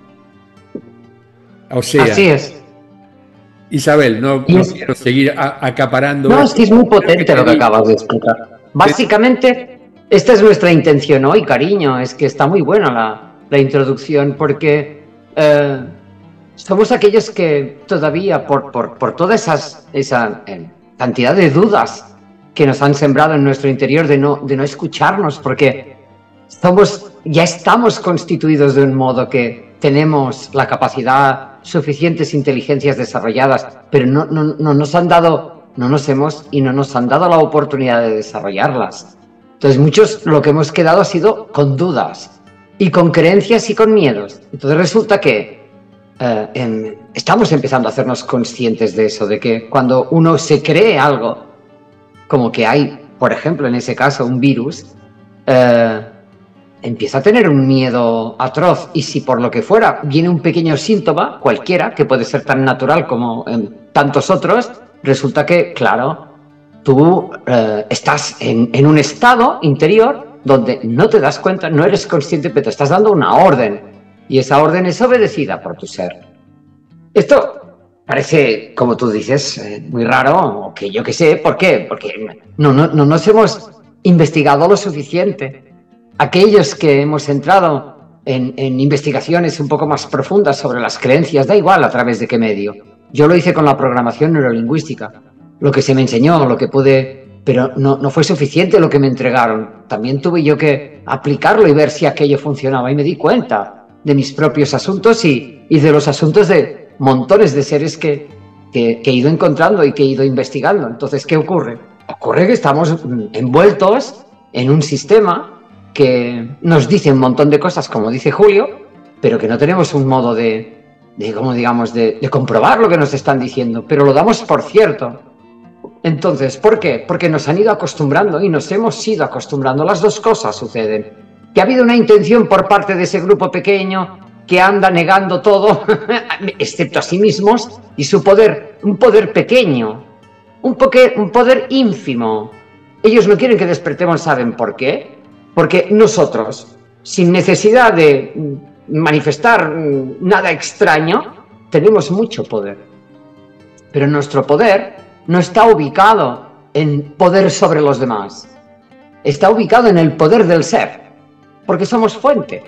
O sea, así es. Isabel, no, no quiero seguir a, acaparando. No, es que es muy potente lo que acabas de explicar. Básicamente, esta es nuestra intención hoy, cariño. Es que está muy buena la, la introducción porque eh, somos aquellos que todavía, por, por, por toda esas, esa eh, cantidad de dudas que nos han sembrado en nuestro interior de no, de no escucharnos, porque somos, ya estamos constituidos de un modo que tenemos la capacidad, suficientes inteligencias desarrolladas, pero no, no, no nos han dado, no nos hemos y no nos han dado la oportunidad de desarrollarlas. Entonces muchos lo que hemos quedado ha sido con dudas y con creencias y con miedos. Entonces resulta que eh, en, estamos empezando a hacernos conscientes de eso, de que cuando uno se cree algo, como que hay, por ejemplo, en ese caso, un virus, eh, empieza a tener un miedo atroz y si por lo que fuera viene un pequeño síntoma, cualquiera, que puede ser tan natural como en tantos otros, resulta que, claro, tú eh, estás en, en un estado interior donde no te das cuenta, no eres consciente, pero te estás dando una orden y esa orden es obedecida por tu ser. Esto parece, como tú dices, eh, muy raro, o que yo qué sé, ¿por qué? Porque no, no, no nos hemos investigado lo suficiente. Aquellos que hemos entrado en, en investigaciones un poco más profundas sobre las creencias, da igual a través de qué medio. Yo lo hice con la programación neurolingüística, lo que se me enseñó, lo que pude, pero no, no fue suficiente lo que me entregaron. También tuve yo que aplicarlo y ver si aquello funcionaba y me di cuenta de mis propios asuntos y, y de los asuntos de montones de seres que, que, que he ido encontrando y que he ido investigando. Entonces, ¿qué ocurre? Ocurre que estamos envueltos en un sistema que nos dice un montón de cosas, como dice Julio, pero que no tenemos un modo de, de como digamos, de, de comprobar lo que nos están diciendo, pero lo damos por cierto. Entonces, ¿por qué? Porque nos han ido acostumbrando y nos hemos ido acostumbrando. Las dos cosas suceden. Que ha habido una intención por parte de ese grupo pequeño que anda negando todo, excepto a sí mismos, y su poder, un poder pequeño, un, poque, un poder ínfimo. Ellos no quieren que despertemos, ¿saben por qué? Porque nosotros, sin necesidad de manifestar nada extraño, tenemos mucho poder. Pero nuestro poder no está ubicado en poder sobre los demás. Está ubicado en el poder del ser, porque somos fuente.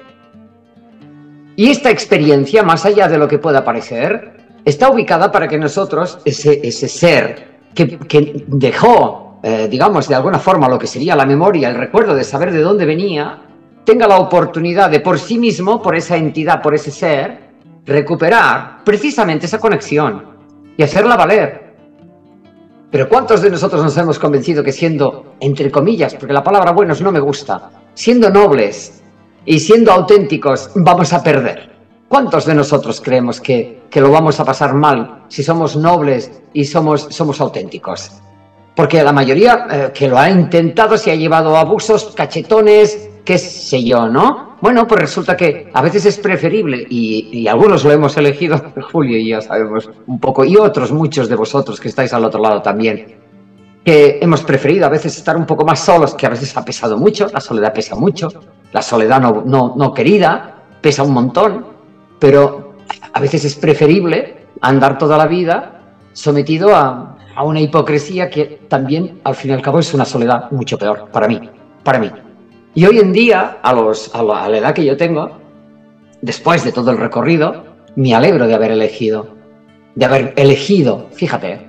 Y esta experiencia, más allá de lo que pueda parecer, está ubicada para que nosotros, ese, ese ser que, que dejó... Eh, digamos, de alguna forma lo que sería la memoria, el recuerdo de saber de dónde venía, tenga la oportunidad de por sí mismo, por esa entidad, por ese ser, recuperar precisamente esa conexión y hacerla valer. Pero ¿cuántos de nosotros nos hemos convencido que siendo, entre comillas, porque la palabra buenos no me gusta, siendo nobles y siendo auténticos, vamos a perder? ¿Cuántos de nosotros creemos que, que lo vamos a pasar mal si somos nobles y somos, somos auténticos? Porque la mayoría eh, que lo ha intentado se ha llevado a abusos, cachetones, qué sé yo, ¿no? Bueno, pues resulta que a veces es preferible, y, y algunos lo hemos elegido, Julio y yo sabemos un poco, y otros, muchos de vosotros que estáis al otro lado también, que hemos preferido a veces estar un poco más solos, que a veces ha pesado mucho, la soledad pesa mucho, la soledad no, no, no querida pesa un montón, pero a veces es preferible andar toda la vida sometido a... a una hipocresía que también, al fin y al cabo, es una soledad mucho peor para mí, para mí. Y hoy en día, a, los, a, la, a la edad que yo tengo, después de todo el recorrido, me alegro de haber elegido, de haber elegido, fíjate,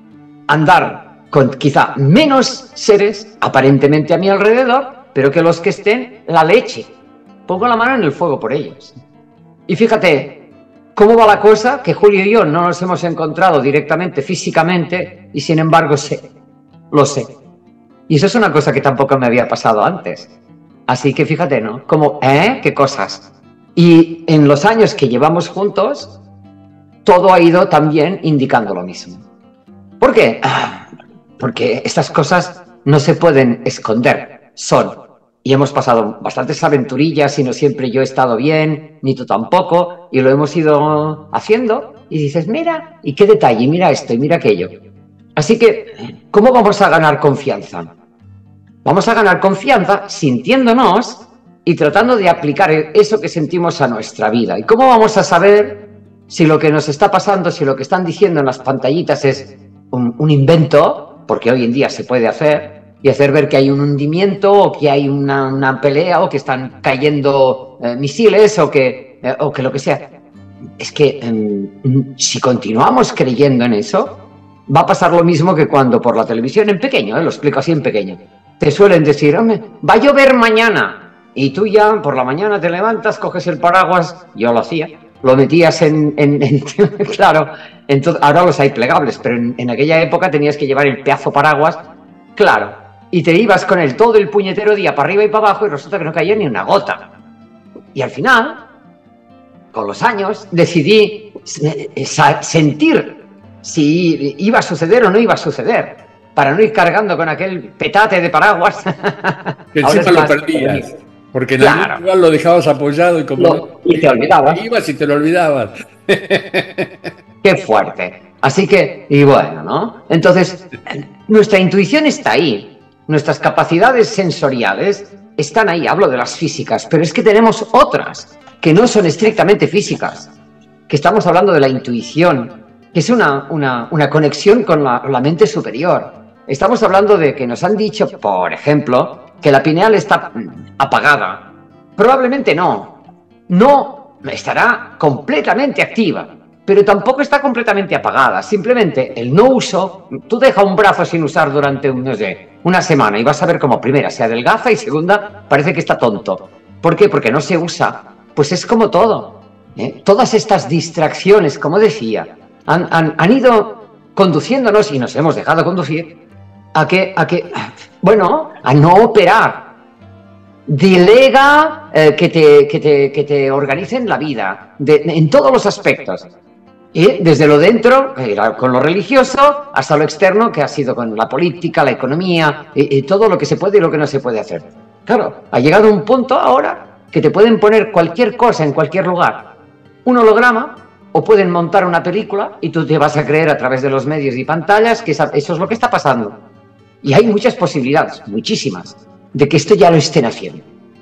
andar con quizá menos seres aparentemente a mi alrededor, pero que los que estén, la leche. Pongo la mano en el fuego por ellos. Y fíjate cómo va la cosa, que Julio y yo no nos hemos encontrado directamente, físicamente, y sin embargo sé, lo sé. Y eso es una cosa que tampoco me había pasado antes. Así que fíjate, ¿no? Como, ¿eh? ¿Qué cosas? Y en los años que llevamos juntos, todo ha ido también indicando lo mismo. ¿Por qué? Porque estas cosas no se pueden esconder, son. Y hemos pasado bastantes aventurillas y no siempre yo he estado bien, ni tú tampoco, y lo hemos ido haciendo, y dices, mira, y qué detalle, mira esto, y mira aquello. Así que, ¿cómo vamos a ganar confianza? Vamos a ganar confianza sintiéndonos y tratando de aplicar eso que sentimos a nuestra vida. ¿Y cómo vamos a saber si lo que nos está pasando, si lo que están diciendo en las pantallitas es un, un invento, porque hoy en día se puede hacer, y hacer ver que hay un hundimiento o que hay una, una pelea o que están cayendo eh, misiles o que, eh, o que lo que sea? Es que eh, si continuamos creyendo en eso, va a pasar lo mismo que cuando por la televisión en pequeño, eh, lo explico así en pequeño, te suelen decir, hombre, va a llover mañana, y tú ya por la mañana te levantas, coges el paraguas, yo lo hacía, lo metías en, en, en claro, entonces, ahora los hay plegables, pero en, en aquella época tenías que llevar el pedazo paraguas, claro, y te ibas con él todo el puñetero día para arriba y para abajo y resulta que no caía ni una gota. Y al final, con los años, decidí sentir si iba a suceder o no iba a suceder, para no ir cargando con aquel petate de paraguas. Que encima lo perdías, porque en claro. algún lugar lo dejabas apoyado y como lo, y te olvidabas. Ibas y te lo olvidabas. Qué fuerte. Así que, y bueno, ¿no? Entonces, nuestra intuición está ahí. Nuestras capacidades sensoriales están ahí, hablo de las físicas, pero es que tenemos otras que no son estrictamente físicas, que estamos hablando de la intuición, que es una, una, una conexión con la, la mente superior. Estamos hablando de que nos han dicho, por ejemplo, que la pineal está apagada. Probablemente no, no estará completamente activa, pero tampoco está completamente apagada. Simplemente el no uso, tú deja un brazo sin usar durante, no sé, una semana y vas a ver cómo primera se adelgaza y segunda parece que está tonto. ¿Por qué? Porque no se usa. Pues es como todo, ¿eh? Todas estas distracciones, como decía, han, han, han ido conduciéndonos y nos hemos dejado conducir a que, a que bueno, a no operar. Delega eh, que, te, que, te, que te organicen la vida de, en todos los aspectos. Y desde lo dentro, con lo religioso, hasta lo externo, que ha sido con la política, la economía, y, y todo lo que se puede y lo que no se puede hacer. Claro, ha llegado un punto ahora que te pueden poner cualquier cosa en cualquier lugar, un holograma, o pueden montar una película y tú te vas a creer a través de los medios y pantallas que eso es lo que está pasando. Y hay muchas posibilidades, muchísimas, de que esto ya lo estén haciendo.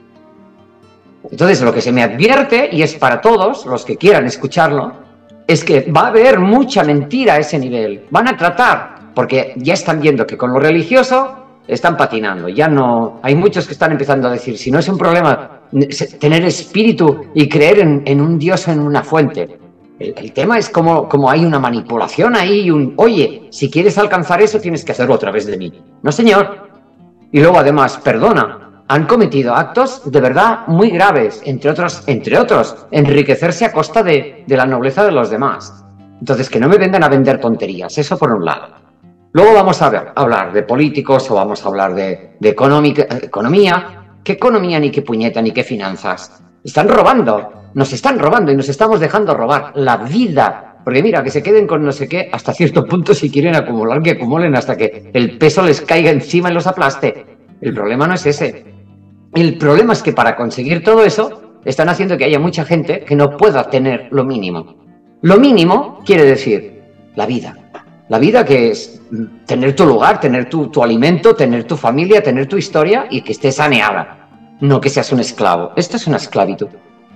Entonces, lo que se me advierte, y es para todos los que quieran escucharlo, es que va a haber mucha mentira a ese nivel. Van a tratar, porque ya están viendo que con lo religioso están patinando. Ya no, hay muchos que están empezando a decir, si no es un problema tener espíritu y creer en, en un Dios o en una fuente. El, el tema es como, como hay una manipulación ahí, un, oye, si quieres alcanzar eso tienes que hacerlo a través de mí. No, señor. Y luego además, perdona, han cometido actos de verdad muy graves, entre otros, entre otros, enriquecerse a costa de, de la nobleza de los demás. Entonces, que no me vengan a vender tonterías, eso por un lado. Luego vamos a, ver, a hablar de políticos o vamos a hablar de, de económica, economía. ¿Qué economía, ni qué puñeta, ni qué finanzas? Están robando, nos están robando y nos estamos dejando robar la vida. Porque mira, que se queden con no sé qué, hasta cierto punto si quieren acumular, que acumulen hasta que el peso les caiga encima y los aplaste. El problema no es ese. El problema es que para conseguir todo eso, están haciendo que haya mucha gente que no pueda tener lo mínimo. Lo mínimo quiere decir la vida. La vida que es tener tu lugar, tener tu, tu alimento, tener tu familia, tener tu historia y que estés saneada. No que seas un esclavo. Esto es una esclavitud.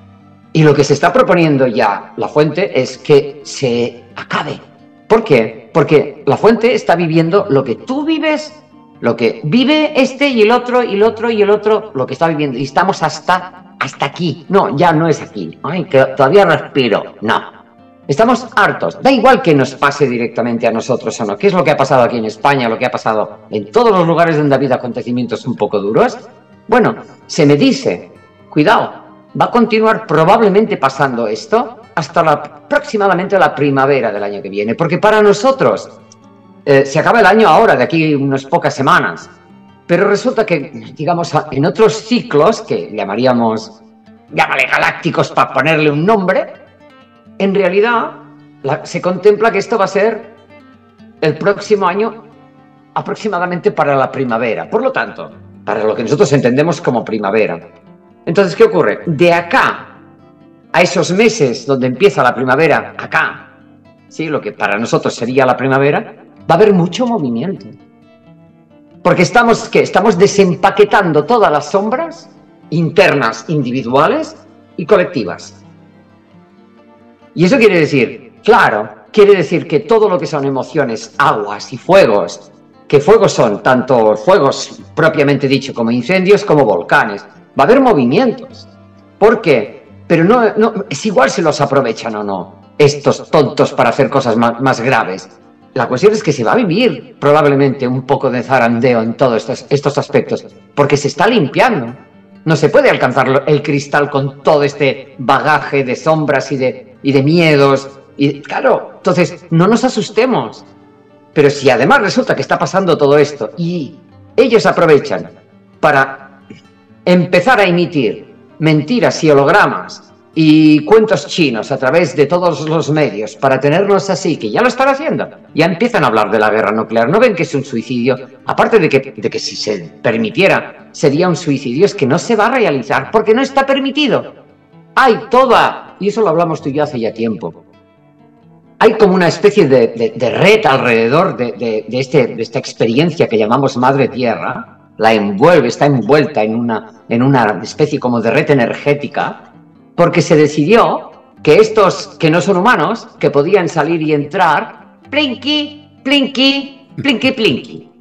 Y lo que se está proponiendo ya la fuente es que se acabe. ¿Por qué? Porque la fuente está viviendo lo que tú vives, lo que vive este y el otro y el otro y el otro, lo que está viviendo. Y estamos hasta hasta aquí. No, ya no es aquí. Ay, que todavía respiro. No. Estamos hartos. Da igual que nos pase directamente a nosotros o no. ¿Qué es lo que ha pasado aquí en España? Lo que ha pasado en todos los lugares donde ha habido acontecimientos un poco duros. Bueno, se me dice, cuidado, va a continuar probablemente pasando esto hasta la, aproximadamente la primavera del año que viene. Porque para nosotros eh, se acaba el año ahora, de aquí unas pocas semanas. Pero resulta que, digamos, en otros ciclos, que llamaríamos, llámale galácticos para ponerle un nombre, en realidad la, se contempla que esto va a ser el próximo año aproximadamente para la primavera. Por lo tanto, para lo que nosotros entendemos como primavera. Entonces, ¿qué ocurre? De acá a esos meses donde empieza la primavera, acá, ¿sí? Lo que para nosotros sería la primavera, va a haber mucho movimiento. Porque estamos, ¿qué? Estamos desempaquetando todas las sombras internas, individuales y colectivas. Y eso quiere decir, claro, quiere decir que todo lo que son emociones, aguas y fuegos, que fuegos son tanto fuegos propiamente dicho como incendios como volcanes, va a haber movimientos. ¿Por qué? Pero no, no es igual si los aprovechan o no, estos tontos para hacer cosas más, más graves. La cuestión es que se va a vivir probablemente un poco de zarandeo en todos estos, estos aspectos, porque se está limpiando. No se puede alcanzar el cristal con todo este bagaje de sombras y de, y de miedos. Y claro, entonces no nos asustemos. Pero si además resulta que está pasando todo esto y ellos aprovechan para empezar a emitir mentiras y hologramas y cuentos chinos a través de todos los medios para tenernos así, que ya lo están haciendo, ya empiezan a hablar de la guerra nuclear, ¿no ven que es un suicidio? Aparte de que, de que si se permitiera sería un suicidio, es que no se va a realizar porque no está permitido. Hay toda, y eso lo hablamos tú y yo hace ya tiempo, hay como una especie de, de, de red alrededor de, de, de, este, de esta experiencia que llamamos Madre Tierra, la envuelve, está envuelta en una, en una especie como de red energética, porque se decidió que estos que no son humanos, que podían salir y entrar, plinky, plinky, plinky, plinky,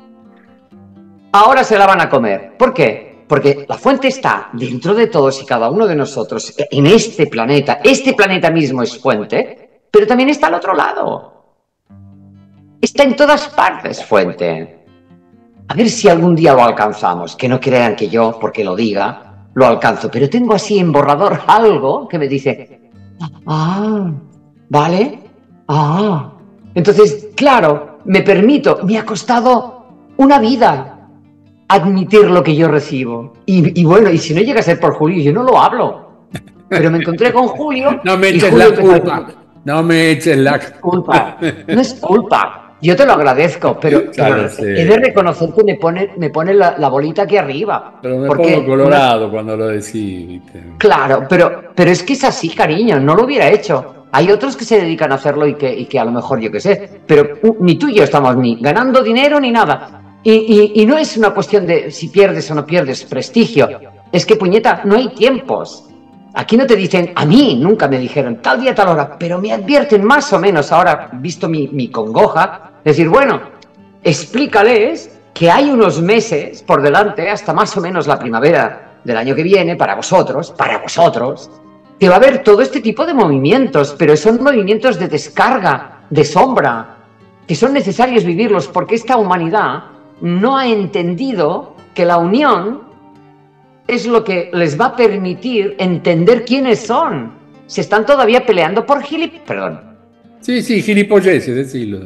ahora se la van a comer. ¿Por qué? Porque la fuente está dentro de todos y cada uno de nosotros, en este planeta. Este planeta mismo es fuente, pero también está al otro lado. Está en todas partes fuente. A ver si algún día lo alcanzamos. Que no crean que yo, porque lo diga, lo alcanzo. Pero tengo así en borrador algo que me dice, ah, ¿vale? Ah. Entonces, claro, me permito, me ha costado una vida admitir lo que yo recibo. Y, y bueno, y si no llega a ser por Julio, yo no lo hablo. Pero me encontré con Julio. No me eches la culpa. No me eches la culpa. No es culpa. Yo te lo agradezco, pero, claro, pero sí. He de reconocer que me pone, me pone la, la bolita aquí arriba. Pero me porque pongo colorado una... cuando lo decís. ¿Viste? Claro, pero, pero es que es así, cariño, no lo hubiera hecho. Hay otros que se dedican a hacerlo y que, y que a lo mejor yo qué sé, pero ni tú y yo estamos ni ganando dinero ni nada. Y, y, y no es una cuestión de si pierdes o no pierdes prestigio. Es que, puñeta, no hay tiempos. Aquí no te dicen, a mí nunca me dijeron tal día, tal hora, pero me advierten más o menos ahora, visto mi, mi congoja, decir, bueno, explícales que hay unos meses por delante, hasta más o menos la primavera del año que viene, para vosotros, para vosotros, que va a haber todo este tipo de movimientos, pero son movimientos de descarga, de sombra, que son necesarios vivirlos porque esta humanidad no ha entendido que la unión es lo que les va a permitir entender quiénes son. Se están todavía peleando por gilip... Perdón. Sí, sí, gilipolleces, decirlo.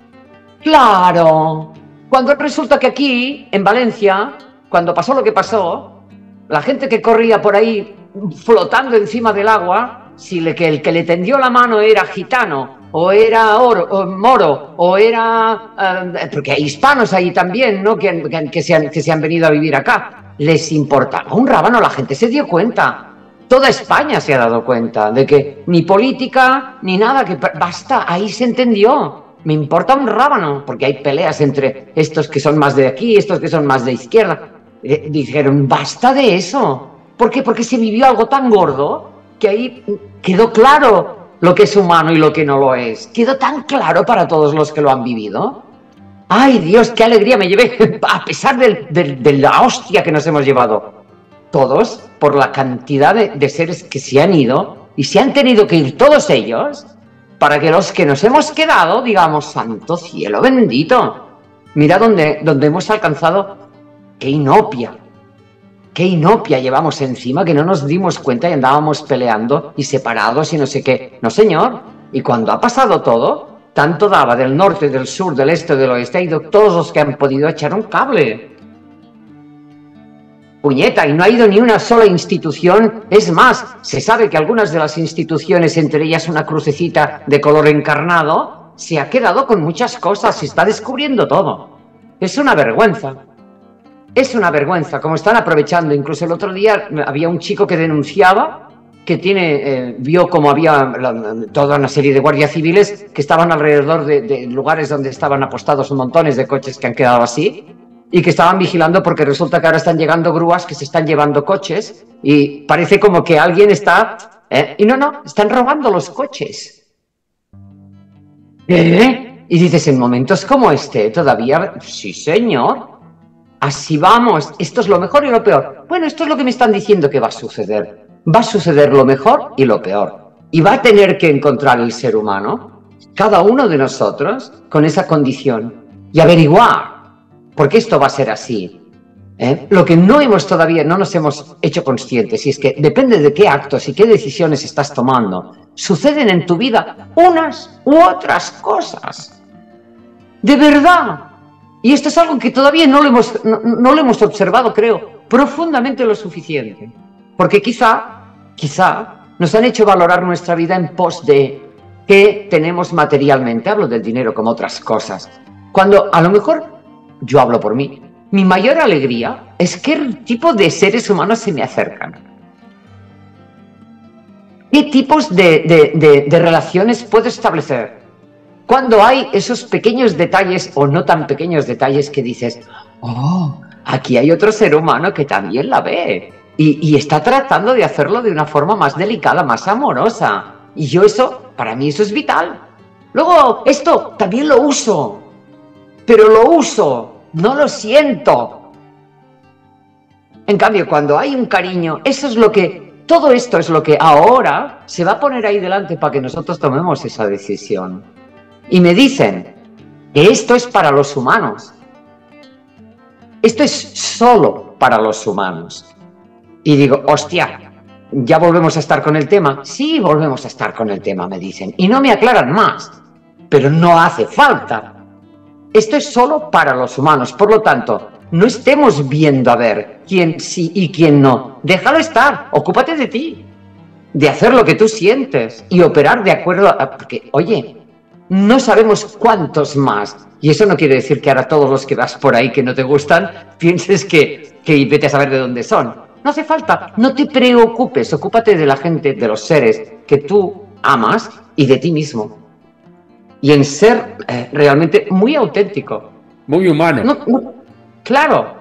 Claro. Cuando resulta que aquí, en Valencia, cuando pasó lo que pasó, la gente que corría por ahí flotando encima del agua, si le, que el que le tendió la mano era gitano, o era oro, o moro, o era... Uh, porque hay hispanos ahí también, ¿no? Que, que, que, se han, que se han venido a vivir acá. Les importaba un rábano, la gente se dio cuenta. Toda España se ha dado cuenta de que ni política, ni nada, que basta, ahí se entendió. Me importa un rábano, porque hay peleas entre estos que son más de aquí, estos que son más de izquierda. Eh, dijeron, basta de eso. ¿Por qué? Porque se vivió algo tan gordo que ahí quedó claro lo que es humano y lo que no lo es. Quedó tan claro para todos los que lo han vivido. ¡Ay, Dios, qué alegría me llevé! A pesar del, del, de la hostia que nos hemos llevado. todos, por la cantidad de, de seres que se han ido, y se han tenido que ir todos ellos, para que los que nos hemos quedado digamos, santo cielo bendito, mira dónde, dónde hemos alcanzado, qué inopia, qué inopia llevamos encima, que no nos dimos cuenta y andábamos peleando y separados y no sé qué. No, señor, y cuando ha pasado todo, tanto daba del norte, del sur, del este, del oeste, ha ido todos los que han podido echar un cable. Puñeta, y no ha ido ni una sola institución. Es más, se sabe que algunas de las instituciones, entre ellas una crucecita de color encarnado, se ha quedado con muchas cosas, se está descubriendo todo. Es una vergüenza. Es una vergüenza, como están aprovechando. Incluso el otro día había un chico que denunciaba que tiene, eh, vio como había la, toda una serie de guardias civiles que estaban alrededor de, de lugares donde estaban apostados montones de coches que han quedado así, y que estaban vigilando porque resulta que ahora están llegando grúas que se están llevando coches y parece como que alguien está... ¿eh? Y no, no, están robando los coches. ¿Eh? Y dices, en momentos como este, todavía... Sí, señor. Así vamos. Esto es lo mejor y lo peor. Bueno, esto es lo que me están diciendo que va a suceder. Va a suceder lo mejor y lo peor. Y va a tener que encontrar el ser humano, cada uno de nosotros, con esa condición y averiguar. Porque esto va a ser así. ¿eh? Lo que no hemos todavía, no nos hemos hecho conscientes, y es que depende de qué actos y qué decisiones estás tomando, suceden en tu vida unas u otras cosas. De verdad. Y esto es algo que todavía no lo hemos, no, no lo hemos observado, creo, profundamente lo suficiente. Porque quizá, quizá, nos han hecho valorar nuestra vida en pos de qué tenemos materialmente. Hablo del dinero como otras cosas. Cuando a lo mejor... Yo hablo por mí. Mi mayor alegría es qué tipo de seres humanos se me acercan. ¿Qué tipos de, de, de, de relaciones puedo establecer? Cuando hay esos pequeños detalles o no tan pequeños detalles que dices, oh, aquí hay otro ser humano que también la ve y, y está tratando de hacerlo de una forma más delicada, más amorosa. Y yo eso, para mí eso es vital. Luego, esto también lo uso. Pero lo uso, no lo siento. En cambio, cuando hay un cariño, eso es lo que, todo esto es lo que ahora se va a poner ahí delante para que nosotros tomemos esa decisión. Y me dicen que esto es para los humanos. Esto es solo para los humanos. Y digo, hostia, ¿ya volvemos a estar con el tema? Sí, volvemos a estar con el tema, me dicen. Y no me aclaran más, pero no hace falta. Esto es solo para los humanos, por lo tanto, no estemos viendo a ver quién sí y quién no. Déjalo estar, ocúpate de ti, de hacer lo que tú sientes y operar de acuerdo a... Porque, oye, no sabemos cuántos más, y eso no quiere decir que ahora todos los que vas por ahí que no te gustan, pienses que, que vete a saber de dónde son. No hace falta, no te preocupes, ocúpate de la gente, de los seres que tú amas y de ti mismo. Y en ser eh, realmente muy auténtico. Muy humano. No, no, claro.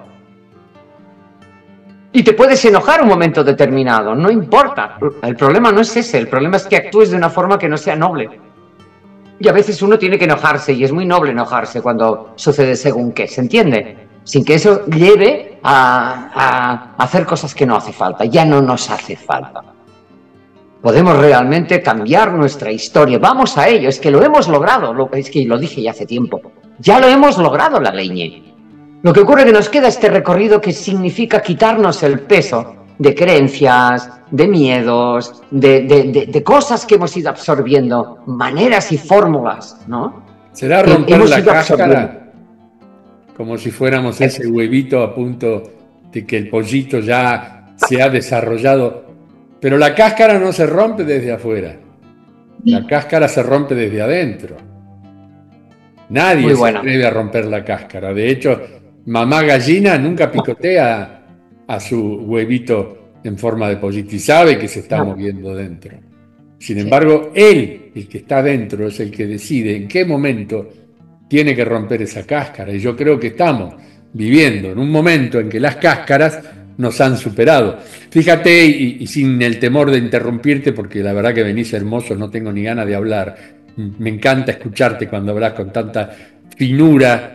Y te puedes enojar un momento determinado, no importa. El problema no es ese, el problema es que actúes de una forma que no sea noble. Y a veces uno tiene que enojarse, y es muy noble enojarse cuando sucede según qué, ¿se entiende? Sin que eso lleve a, a hacer cosas que no hace falta, ya no nos hace falta. Podemos realmente cambiar nuestra historia. Vamos a ello, es que lo hemos logrado. Lo, es que lo dije ya hace tiempo. Ya lo hemos logrado, la leñe. Lo que ocurre es que nos queda este recorrido que significa quitarnos el peso de creencias, de miedos, de, de, de, de cosas que hemos ido absorbiendo, maneras y fórmulas, ¿no? ¿Será romper la cáscara? Como si fuéramos ese huevito a punto de que el pollito ya se ha desarrollado. Pero la cáscara no se rompe desde afuera. La cáscara se rompe desde adentro. Nadie se atreve a romper la cáscara. De hecho, mamá gallina nunca picotea a su huevito en forma de pollito y sabe que se está moviendo dentro. Sin embargo, él, el que está dentro, es el que decide en qué momento tiene que romper esa cáscara. Y yo creo que estamos viviendo en un momento en que las cáscaras nos han superado. Fíjate, y, y sin el temor de interrumpirte, porque la verdad que venís hermoso, no tengo ni ganas de hablar. Me encanta escucharte cuando hablas con tanta finura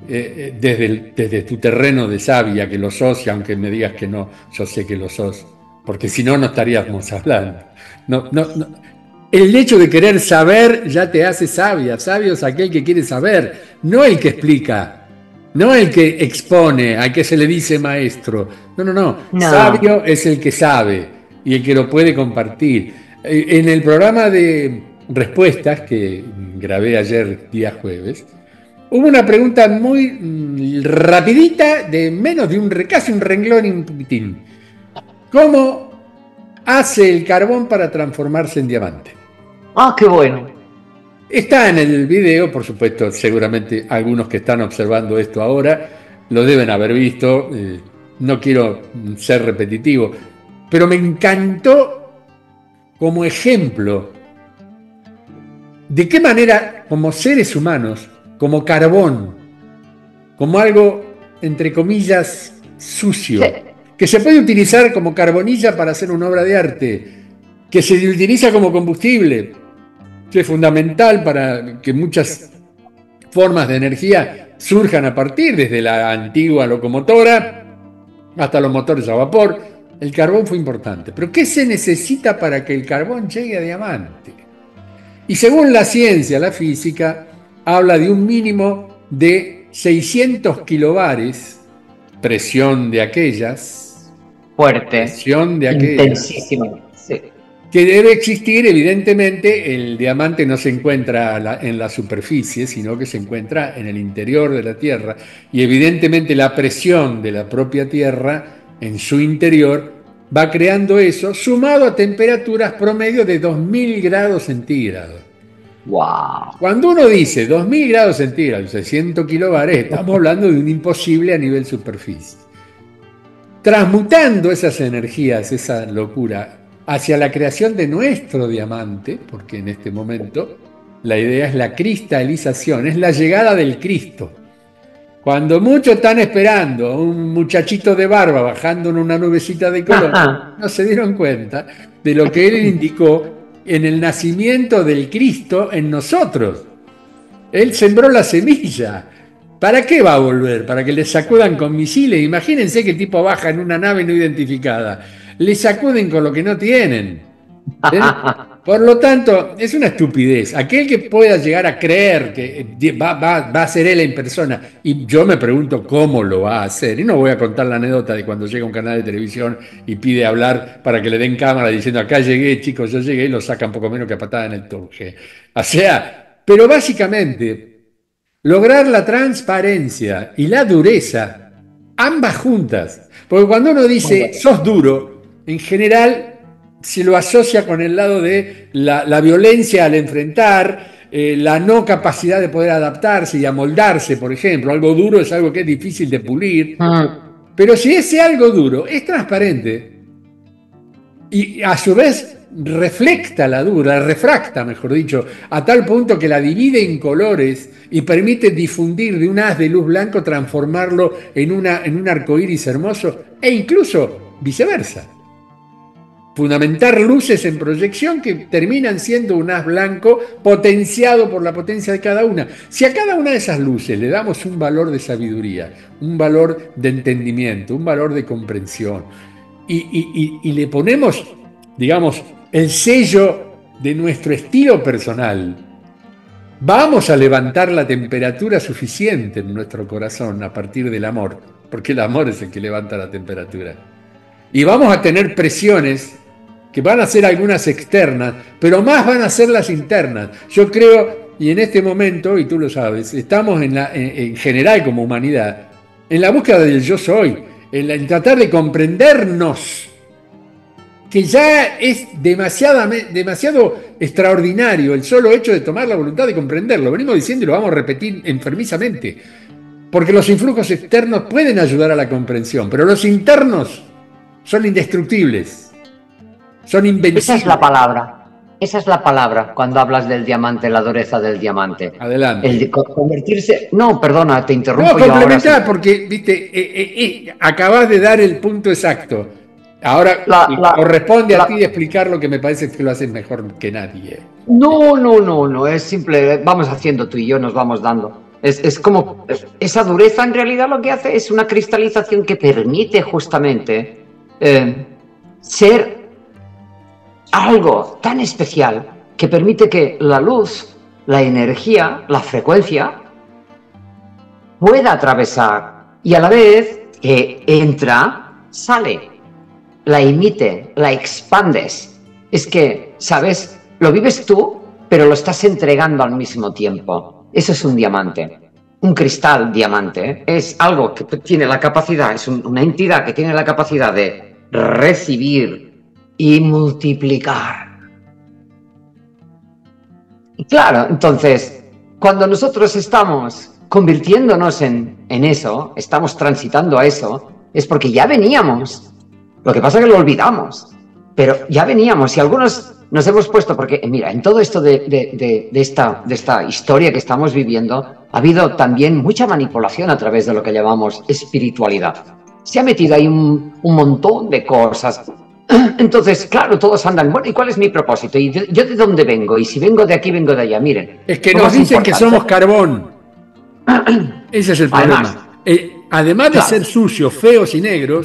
eh, desde, el, desde tu terreno de sabia, que lo sos, y aunque me digas que no, yo sé que lo sos, porque si no, no estaríamos hablando. No, no, no. El hecho de querer saber ya te hace sabia. Sabio es aquel que quiere saber, no el que explica, no el que expone, al que se le dice maestro. No, no, no. No. Sabio es el que sabe y el que lo puede compartir. En el programa de respuestas que grabé ayer, día jueves, hubo una pregunta muy mm, rapidita, de menos de un, casi un renglón y un poquitín. ¿Cómo hace el carbón para transformarse en diamante? Ah, qué bueno. Está en el video, por supuesto, seguramente algunos que están observando esto ahora lo deben haber visto. Eh, no quiero ser repetitivo, pero me encantó como ejemplo de qué manera, como seres humanos, como carbón, como algo, entre comillas, sucio, Sí. que se puede utilizar como carbonilla para hacer una obra de arte, que se utiliza como combustible, que es fundamental para que muchas formas de energía surjan a partir, desde la antigua locomotora hasta los motores a vapor. El carbón fue importante. Pero ¿qué se necesita para que el carbón llegue a diamante? Y según la ciencia, la física, habla de un mínimo de seiscientos kilobares, presión de aquellas, Fuerte. presión de aquellas, Intensísimo. Sí. que debe existir. Evidentemente, el diamante no se encuentra en la superficie, sino que se encuentra en el interior de la Tierra. Y evidentemente la presión de la propia Tierra en su interior va creando eso, sumado a temperaturas promedio de dos mil grados centígrados. Wow. Cuando uno dice dos mil grados centígrados, seiscientos kilobares, estamos hablando de un imposible a nivel superficie. Transmutando esas energías, esa locura, hacia la creación de nuestro diamante, porque en este momento la idea es la cristalización, es la llegada del Cristo. Cuando muchos están esperando a un muchachito de barba bajando en una nubecita de color, no se dieron cuenta de lo que él indicó en el nacimiento del Cristo en nosotros. Él sembró la semilla. ¿Para qué va a volver? ¿Para que le sacudan con misiles? Imagínense que el tipo baja en una nave no identificada. Le sacuden con lo que no tienen. ¿Eh? Por lo tanto, es una estupidez. Aquel que pueda llegar a creer que va, va, va a ser él en persona, y yo me pregunto cómo lo va a hacer, y no voy a contar la anécdota de cuando llega a un canal de televisión y pide hablar para que le den cámara diciendo acá llegué, chicos, yo llegué, y lo sacan poco menos que a patada en el torje. O sea, pero básicamente, lograr la transparencia y la dureza, ambas juntas. Porque cuando uno dice sos duro, en general se lo asocia con el lado de la, la violencia al enfrentar, eh, la no capacidad de poder adaptarse y amoldarse, por ejemplo. Algo duro es algo que es difícil de pulir. Mm. Pero si ese algo duro es transparente y a su vez reflecta la dura, refracta, mejor dicho, a tal punto que la divide en colores y permite difundir de un haz de luz blanco, transformarlo en, una, en un arcoíris hermoso, e incluso viceversa. Fundamentar luces en proyección que terminan siendo un haz blanco potenciado por la potencia de cada una. Si a cada una de esas luces le damos un valor de sabiduría, un valor de entendimiento, un valor de comprensión, y, y, y, y le ponemos, digamos, el sello de nuestro estilo personal, vamos a levantar la temperatura suficiente en nuestro corazón a partir del amor, porque el amor es el que levanta la temperatura. Y vamos a tener presiones que van a ser algunas externas, pero más van a ser las internas. Yo creo, y en este momento, y tú lo sabes, estamos en, la, en, en general como humanidad, en la búsqueda del yo soy, en, la, en tratar de comprendernos, que ya es demasiado, demasiado extraordinario el solo hecho de tomar la voluntad de comprenderlo. Venimos diciendo y lo vamos a repetir enfermizamente, porque los influjos externos pueden ayudar a la comprensión, pero los internos son indestructibles. Son invencibles. Esa es la palabra. Esa es la palabra cuando hablas del diamante, la dureza del diamante. Adelante. El de convertirse. No, perdona, te interrumpo. No, complementar, porque, viste, eh, eh, eh, acabas de dar el punto exacto. Ahora la, la, corresponde la, a ti de explicar lo que me parece que lo haces mejor que nadie. No, no, no, no, es simple. Vamos haciendo tú y yo, nos vamos dando. Es, es como, esa dureza en realidad lo que hace es una cristalización que permite justamente eh, ser algo tan especial que permite que la luz, la energía, la frecuencia pueda atravesar y a la vez que entra, sale, la emite, la expandes. Es que, ¿sabes? Lo vives tú, pero lo estás entregando al mismo tiempo. Eso es un diamante. Un cristal diamante es algo que tiene la capacidad, es un, una entidad que tiene la capacidad de recibir y multiplicar. Y claro, entonces, cuando nosotros estamos convirtiéndonos en, en eso, estamos transitando a eso, es porque ya veníamos. Lo que pasa es que lo olvidamos, pero ya veníamos y algunos nos hemos puesto, porque mira, en todo esto de, de, de, de, esta, de esta historia que estamos viviendo, ha habido también mucha manipulación a través de lo que llamamos espiritualidad. Se ha metido ahí un, un montón de cosas. Entonces, claro, todos andan, bueno, ¿y cuál es mi propósito? ¿Y de, yo de dónde vengo? Y si vengo de aquí, vengo de allá, miren. Es que nos dicen que somos carbón. Ese es el problema. Además, eh, además de claro. ser sucios, feos y negros,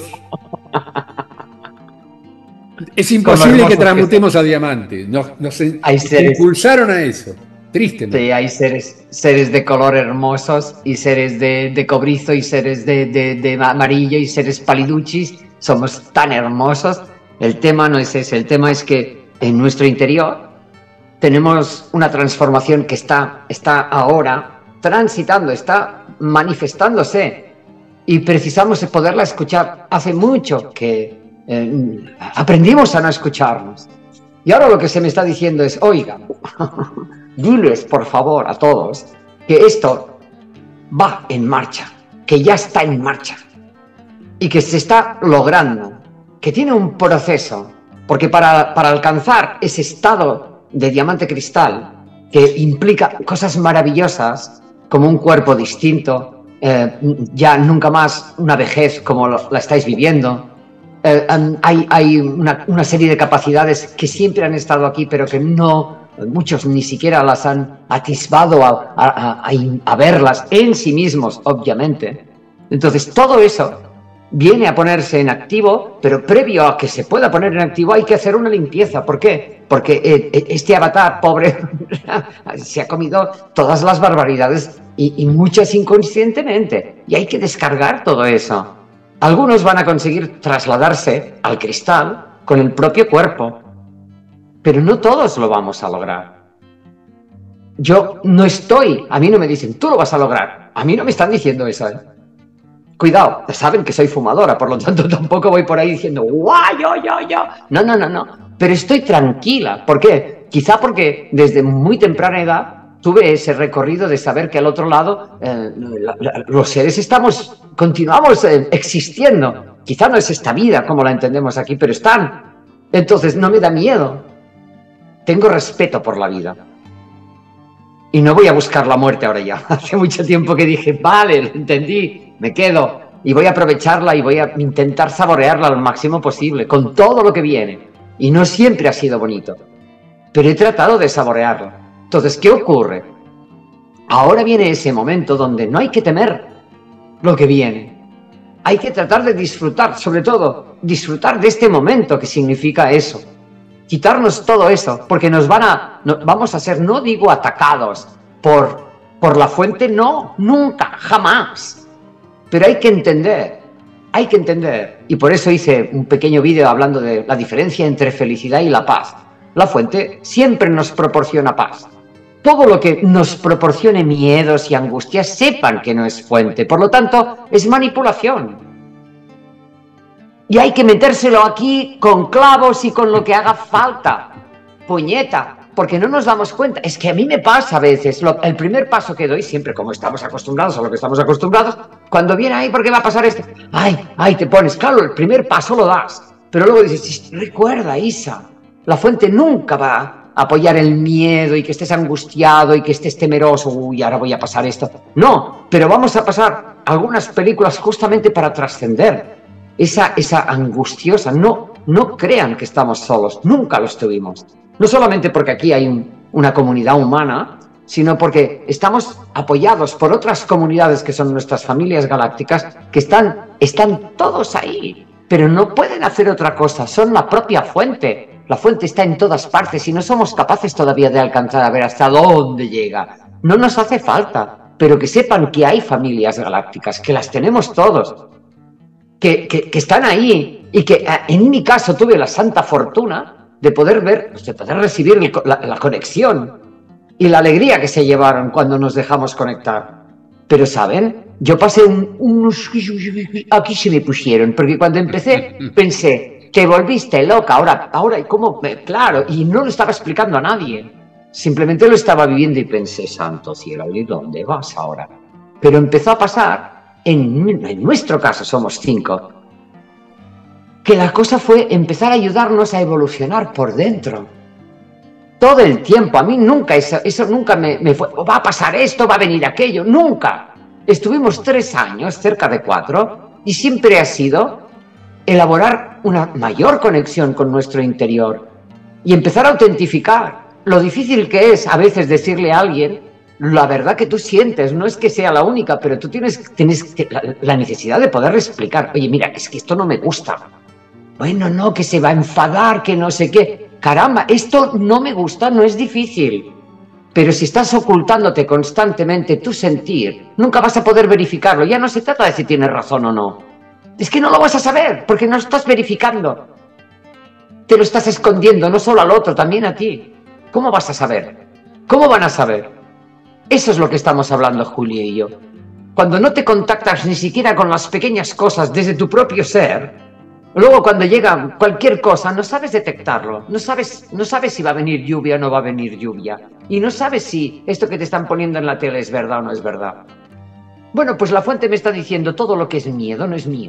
es imposible que transmutemos que a diamante. Nos, nos hay seres, impulsaron a eso. Tristemente. Sí, hay seres, seres de color hermosos y seres de, de cobrizo y seres de, de, de amarillo y seres paliduchis. Somos tan hermosos. El tema no es ese. El tema es que en nuestro interior tenemos una transformación que está, está ahora transitando, está manifestándose y precisamos poderla escuchar. Hace mucho que eh, aprendimos a no escucharnos y ahora lo que se me está diciendo es, oiga, diles por favor a todos que esto va en marcha, que ya está en marcha y que se está logrando, que tiene un proceso, porque para, para alcanzar ese estado de diamante cristal que implica cosas maravillosas como un cuerpo distinto, eh, ya nunca más una vejez como lo, la estáis viviendo. Eh, hay hay una, una serie de capacidades que siempre han estado aquí, pero que no, muchos ni siquiera las han atisbado a, a, a, a verlas en sí mismos, obviamente. Entonces, todo eso viene a ponerse en activo, pero previo a que se pueda poner en activo hay que hacer una limpieza. ¿Por qué? Porque eh, este avatar pobre se ha comido todas las barbaridades y, y muchas inconscientemente. Y hay que descargar todo eso. Algunos van a conseguir trasladarse al cristal con el propio cuerpo, pero no todos lo vamos a lograr. Yo no estoy, a mí no me dicen, tú lo vas a lograr. A mí no me están diciendo eso, ¿eh? Cuidado, saben que soy fumadora, por lo tanto tampoco voy por ahí diciendo ¡guau, yo, yo, yo! No, no, no, no. Pero estoy tranquila. ¿Por qué? Quizá porque desde muy temprana edad tuve ese recorrido de saber que al otro lado eh, la, la, los seres estamos, continuamos eh, existiendo. Quizá no es esta vida como la entendemos aquí, pero están. Entonces no me da miedo. Tengo respeto por la vida. Y no voy a buscar la muerte ahora ya. Hace mucho tiempo que dije, vale, lo entendí, me quedo. Y voy a aprovecharla y voy a intentar saborearla al máximo posible, con todo lo que viene. Y no siempre ha sido bonito. Pero he tratado de saborearla. Entonces, ¿qué ocurre? Ahora viene ese momento donde no hay que temer lo que viene. Hay que tratar de disfrutar, sobre todo, disfrutar de este momento que significa eso. Quitarnos todo eso, porque nos van a, no, vamos a ser, no digo atacados por, por la fuente, no, nunca, jamás. Pero hay que entender, hay que entender. Y por eso hice un pequeño vídeo hablando de la diferencia entre felicidad y la paz. La fuente siempre nos proporciona paz. Todo lo que nos proporcione miedos y angustias, sepan que no es fuente. Por lo tanto, es manipulación. Y hay que metérselo aquí con clavos y con lo que haga falta. Puñeta, porque no nos damos cuenta. Es que a mí me pasa a veces. Lo, el primer paso que doy, siempre como estamos acostumbrados a lo que estamos acostumbrados, cuando viene ahí, ¿por qué va a pasar esto? Ay, ay, te pones. Claro, el primer paso lo das. Pero luego dices, recuerda, Isa, la fuente nunca va a apoyar el miedo y que estés angustiado y que estés temeroso. Uy, ahora voy a pasar esto. No, pero vamos a pasar algunas películas justamente para trascender. Esa, esa angustiosa, no, no crean que estamos solos, nunca lo estuvimos. No solamente porque aquí hay un, una comunidad humana sino porque estamos apoyados por otras comunidades que son nuestras familias galácticas, que están, están todos ahí, pero no pueden hacer otra cosa, son la propia fuente. La fuente está en todas partes y no somos capaces todavía de alcanzar a ver hasta dónde llega. No nos hace falta, pero que sepan que hay familias galácticas, que las tenemos todos, que, que, que están ahí y que en mi caso tuve la santa fortuna de poder ver, de poder recibir la, la conexión y la alegría que se llevaron cuando nos dejamos conectar. Pero, ¿saben? Yo pasé un, unos... Aquí se me pusieron, porque cuando empecé pensé, te volviste loca, ahora, ahora, ¿y cómo? Claro, y no lo estaba explicando a nadie. Simplemente lo estaba viviendo y pensé, santo cielo, ¿y dónde vas ahora? Pero empezó a pasar, en, en nuestro caso somos cinco, que la cosa fue empezar a ayudarnos a evolucionar por dentro. Todo el tiempo, a mí nunca, eso, eso nunca me, me fue, va a pasar esto, va a venir aquello, nunca. Estuvimos tres años, cerca de cuatro, y siempre ha sido elaborar una mayor conexión con nuestro interior y empezar a autentificar lo difícil que es a veces decirle a alguien la verdad que tú sientes. No es que sea la única, pero tú tienes, tienes la, la necesidad de poder explicar, oye, mira, es que esto no me gusta. Bueno, no, que se va a enfadar, que no sé qué. Caramba, esto no me gusta, no es difícil. Pero si estás ocultándote constantemente tu sentir, nunca vas a poder verificarlo. Ya no se trata de si tienes razón o no. Es que no lo vas a saber, porque no lo estás verificando. Te lo estás escondiendo, no solo al otro, también a ti. ¿Cómo vas a saber? ¿Cómo van a saber? Eso es lo que estamos hablando Julia y yo. Cuando no te contactas ni siquiera con las pequeñas cosas desde tu propio ser, luego cuando llega cualquier cosa no sabes detectarlo, no sabes, no sabes si va a venir lluvia o no va a venir lluvia, y no sabes si esto que te están poniendo en la tele es verdad o no es verdad. Bueno, pues la fuente me está diciendo todo lo que es miedo no es mío.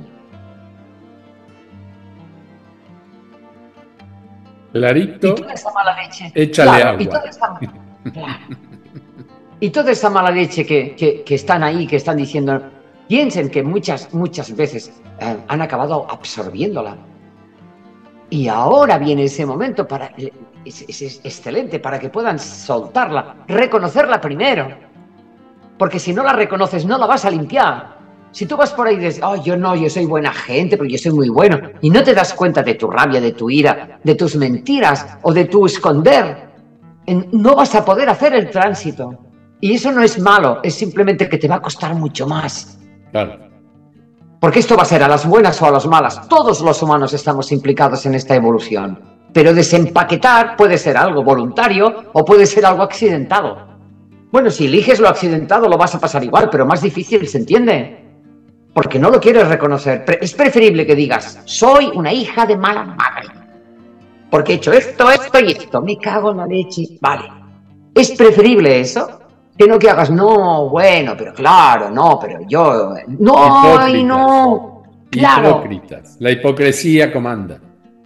Clarito, y toda esa mala leche, échale claro, agua. Y toda esa, claro, y toda esa mala leche que, que, que están ahí, que están diciendo, piensen que muchas, muchas veces eh, han acabado absorbiéndola. Y ahora viene ese momento, para, es, es, es excelente, para que puedan soltarla, reconocerla primero. Porque si no la reconoces, no la vas a limpiar. Si tú vas por ahí y dices, oh, yo no, yo soy buena gente, porque yo soy muy bueno, y no te das cuenta de tu rabia, de tu ira, de tus mentiras o de tu esconder, no vas a poder hacer el tránsito. Y eso no es malo, es simplemente que te va a costar mucho más. Claro. Porque esto va a ser a las buenas o a las malas. Todos los humanos estamos implicados en esta evolución. Pero desempaquetar puede ser algo voluntario o puede ser algo accidentado. Bueno, si eliges lo accidentado lo vas a pasar igual, pero más difícil, ¿se entiende? Porque no lo quieres reconocer. Es preferible que digas, soy una hija de mala madre. Porque he hecho esto, esto y esto. Me cago en la leche. Vale. Es preferible eso que no que hagas, no, bueno, pero claro, no, pero yo... No, ay, no. Claro. Hipócritas. La hipocresía comanda.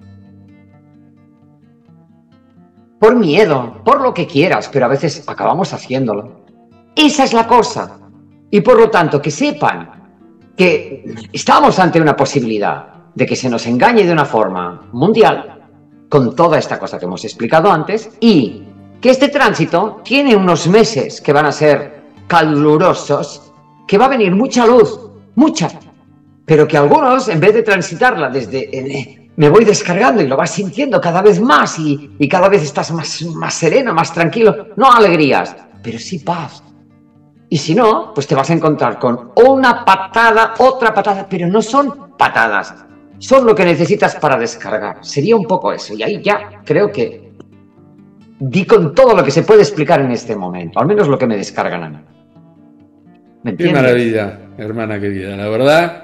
Por miedo, por lo que quieras, pero a veces acabamos haciéndolo. Esa es la cosa. Y por lo tanto, que sepan que estamos ante una posibilidad de que se nos engañe de una forma mundial con toda esta cosa que hemos explicado antes y que este tránsito tiene unos meses que van a ser calurosos, que va a venir mucha luz, mucha, pero que algunos, en vez de transitarla desde... Eh, me voy descargando y lo vas sintiendo cada vez más y, y cada vez estás más, más sereno, más tranquilo, no alegrías, pero sí paz. Y si no, pues te vas a encontrar con una patada, otra patada, pero no son patadas, son lo que necesitas para descargar. Sería un poco eso, y ahí ya creo que di con todo lo que se puede explicar en este momento, al menos lo que me descargan a mí. ¿Me entiendes? Qué maravilla, hermana querida. La verdad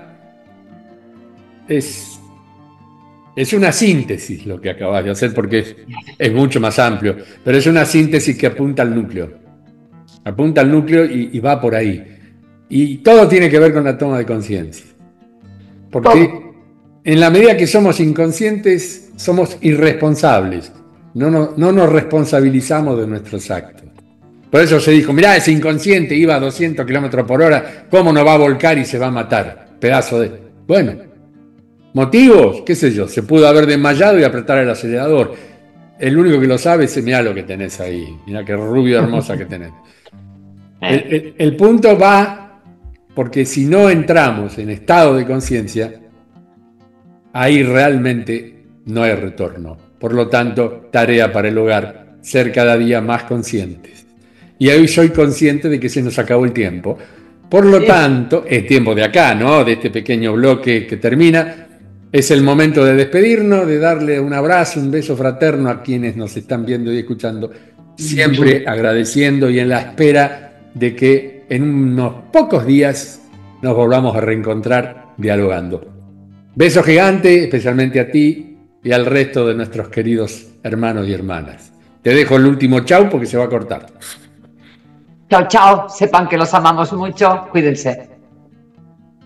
es, es una síntesis lo que acabas de hacer, porque es, es mucho más amplio, pero es una síntesis que apunta al núcleo. Apunta al núcleo y, y va por ahí. Y todo tiene que ver con la toma de conciencia. Porque todo. En la medida que somos inconscientes, somos irresponsables. No, no, no nos responsabilizamos de nuestros actos. Por eso se dijo, mirá, ese inconsciente iba a doscientos kilómetros por hora, ¿cómo no va a volcar y se va a matar? Pedazo de... Bueno, motivos, qué sé yo, se pudo haber desmayado y apretar el acelerador. el único que lo sabe es, mirá lo que tenés ahí, mirá qué rubio hermosa que tenés. El, el, el punto va, porque si no entramos en estado de conciencia, ahí realmente no hay retorno. Por lo tanto, tarea para el hogar, ser cada día más conscientes. Y hoy soy consciente de que se nos acabó el tiempo. Por lo tanto, es tiempo de acá, ¿no? De este pequeño bloque que termina. Es el momento de despedirnos, de darle un abrazo, un beso fraterno a quienes nos están viendo y escuchando, siempre agradeciendo y en la espera de que en unos pocos días nos volvamos a reencontrar dialogando. Beso gigante, especialmente a ti y al resto de nuestros queridos hermanos y hermanas. Te dejo el último chau porque se va a cortar. Chao, chao. Sepan que los amamos mucho. Cuídense.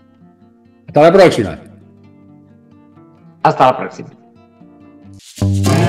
Hasta la próxima. Hasta la próxima.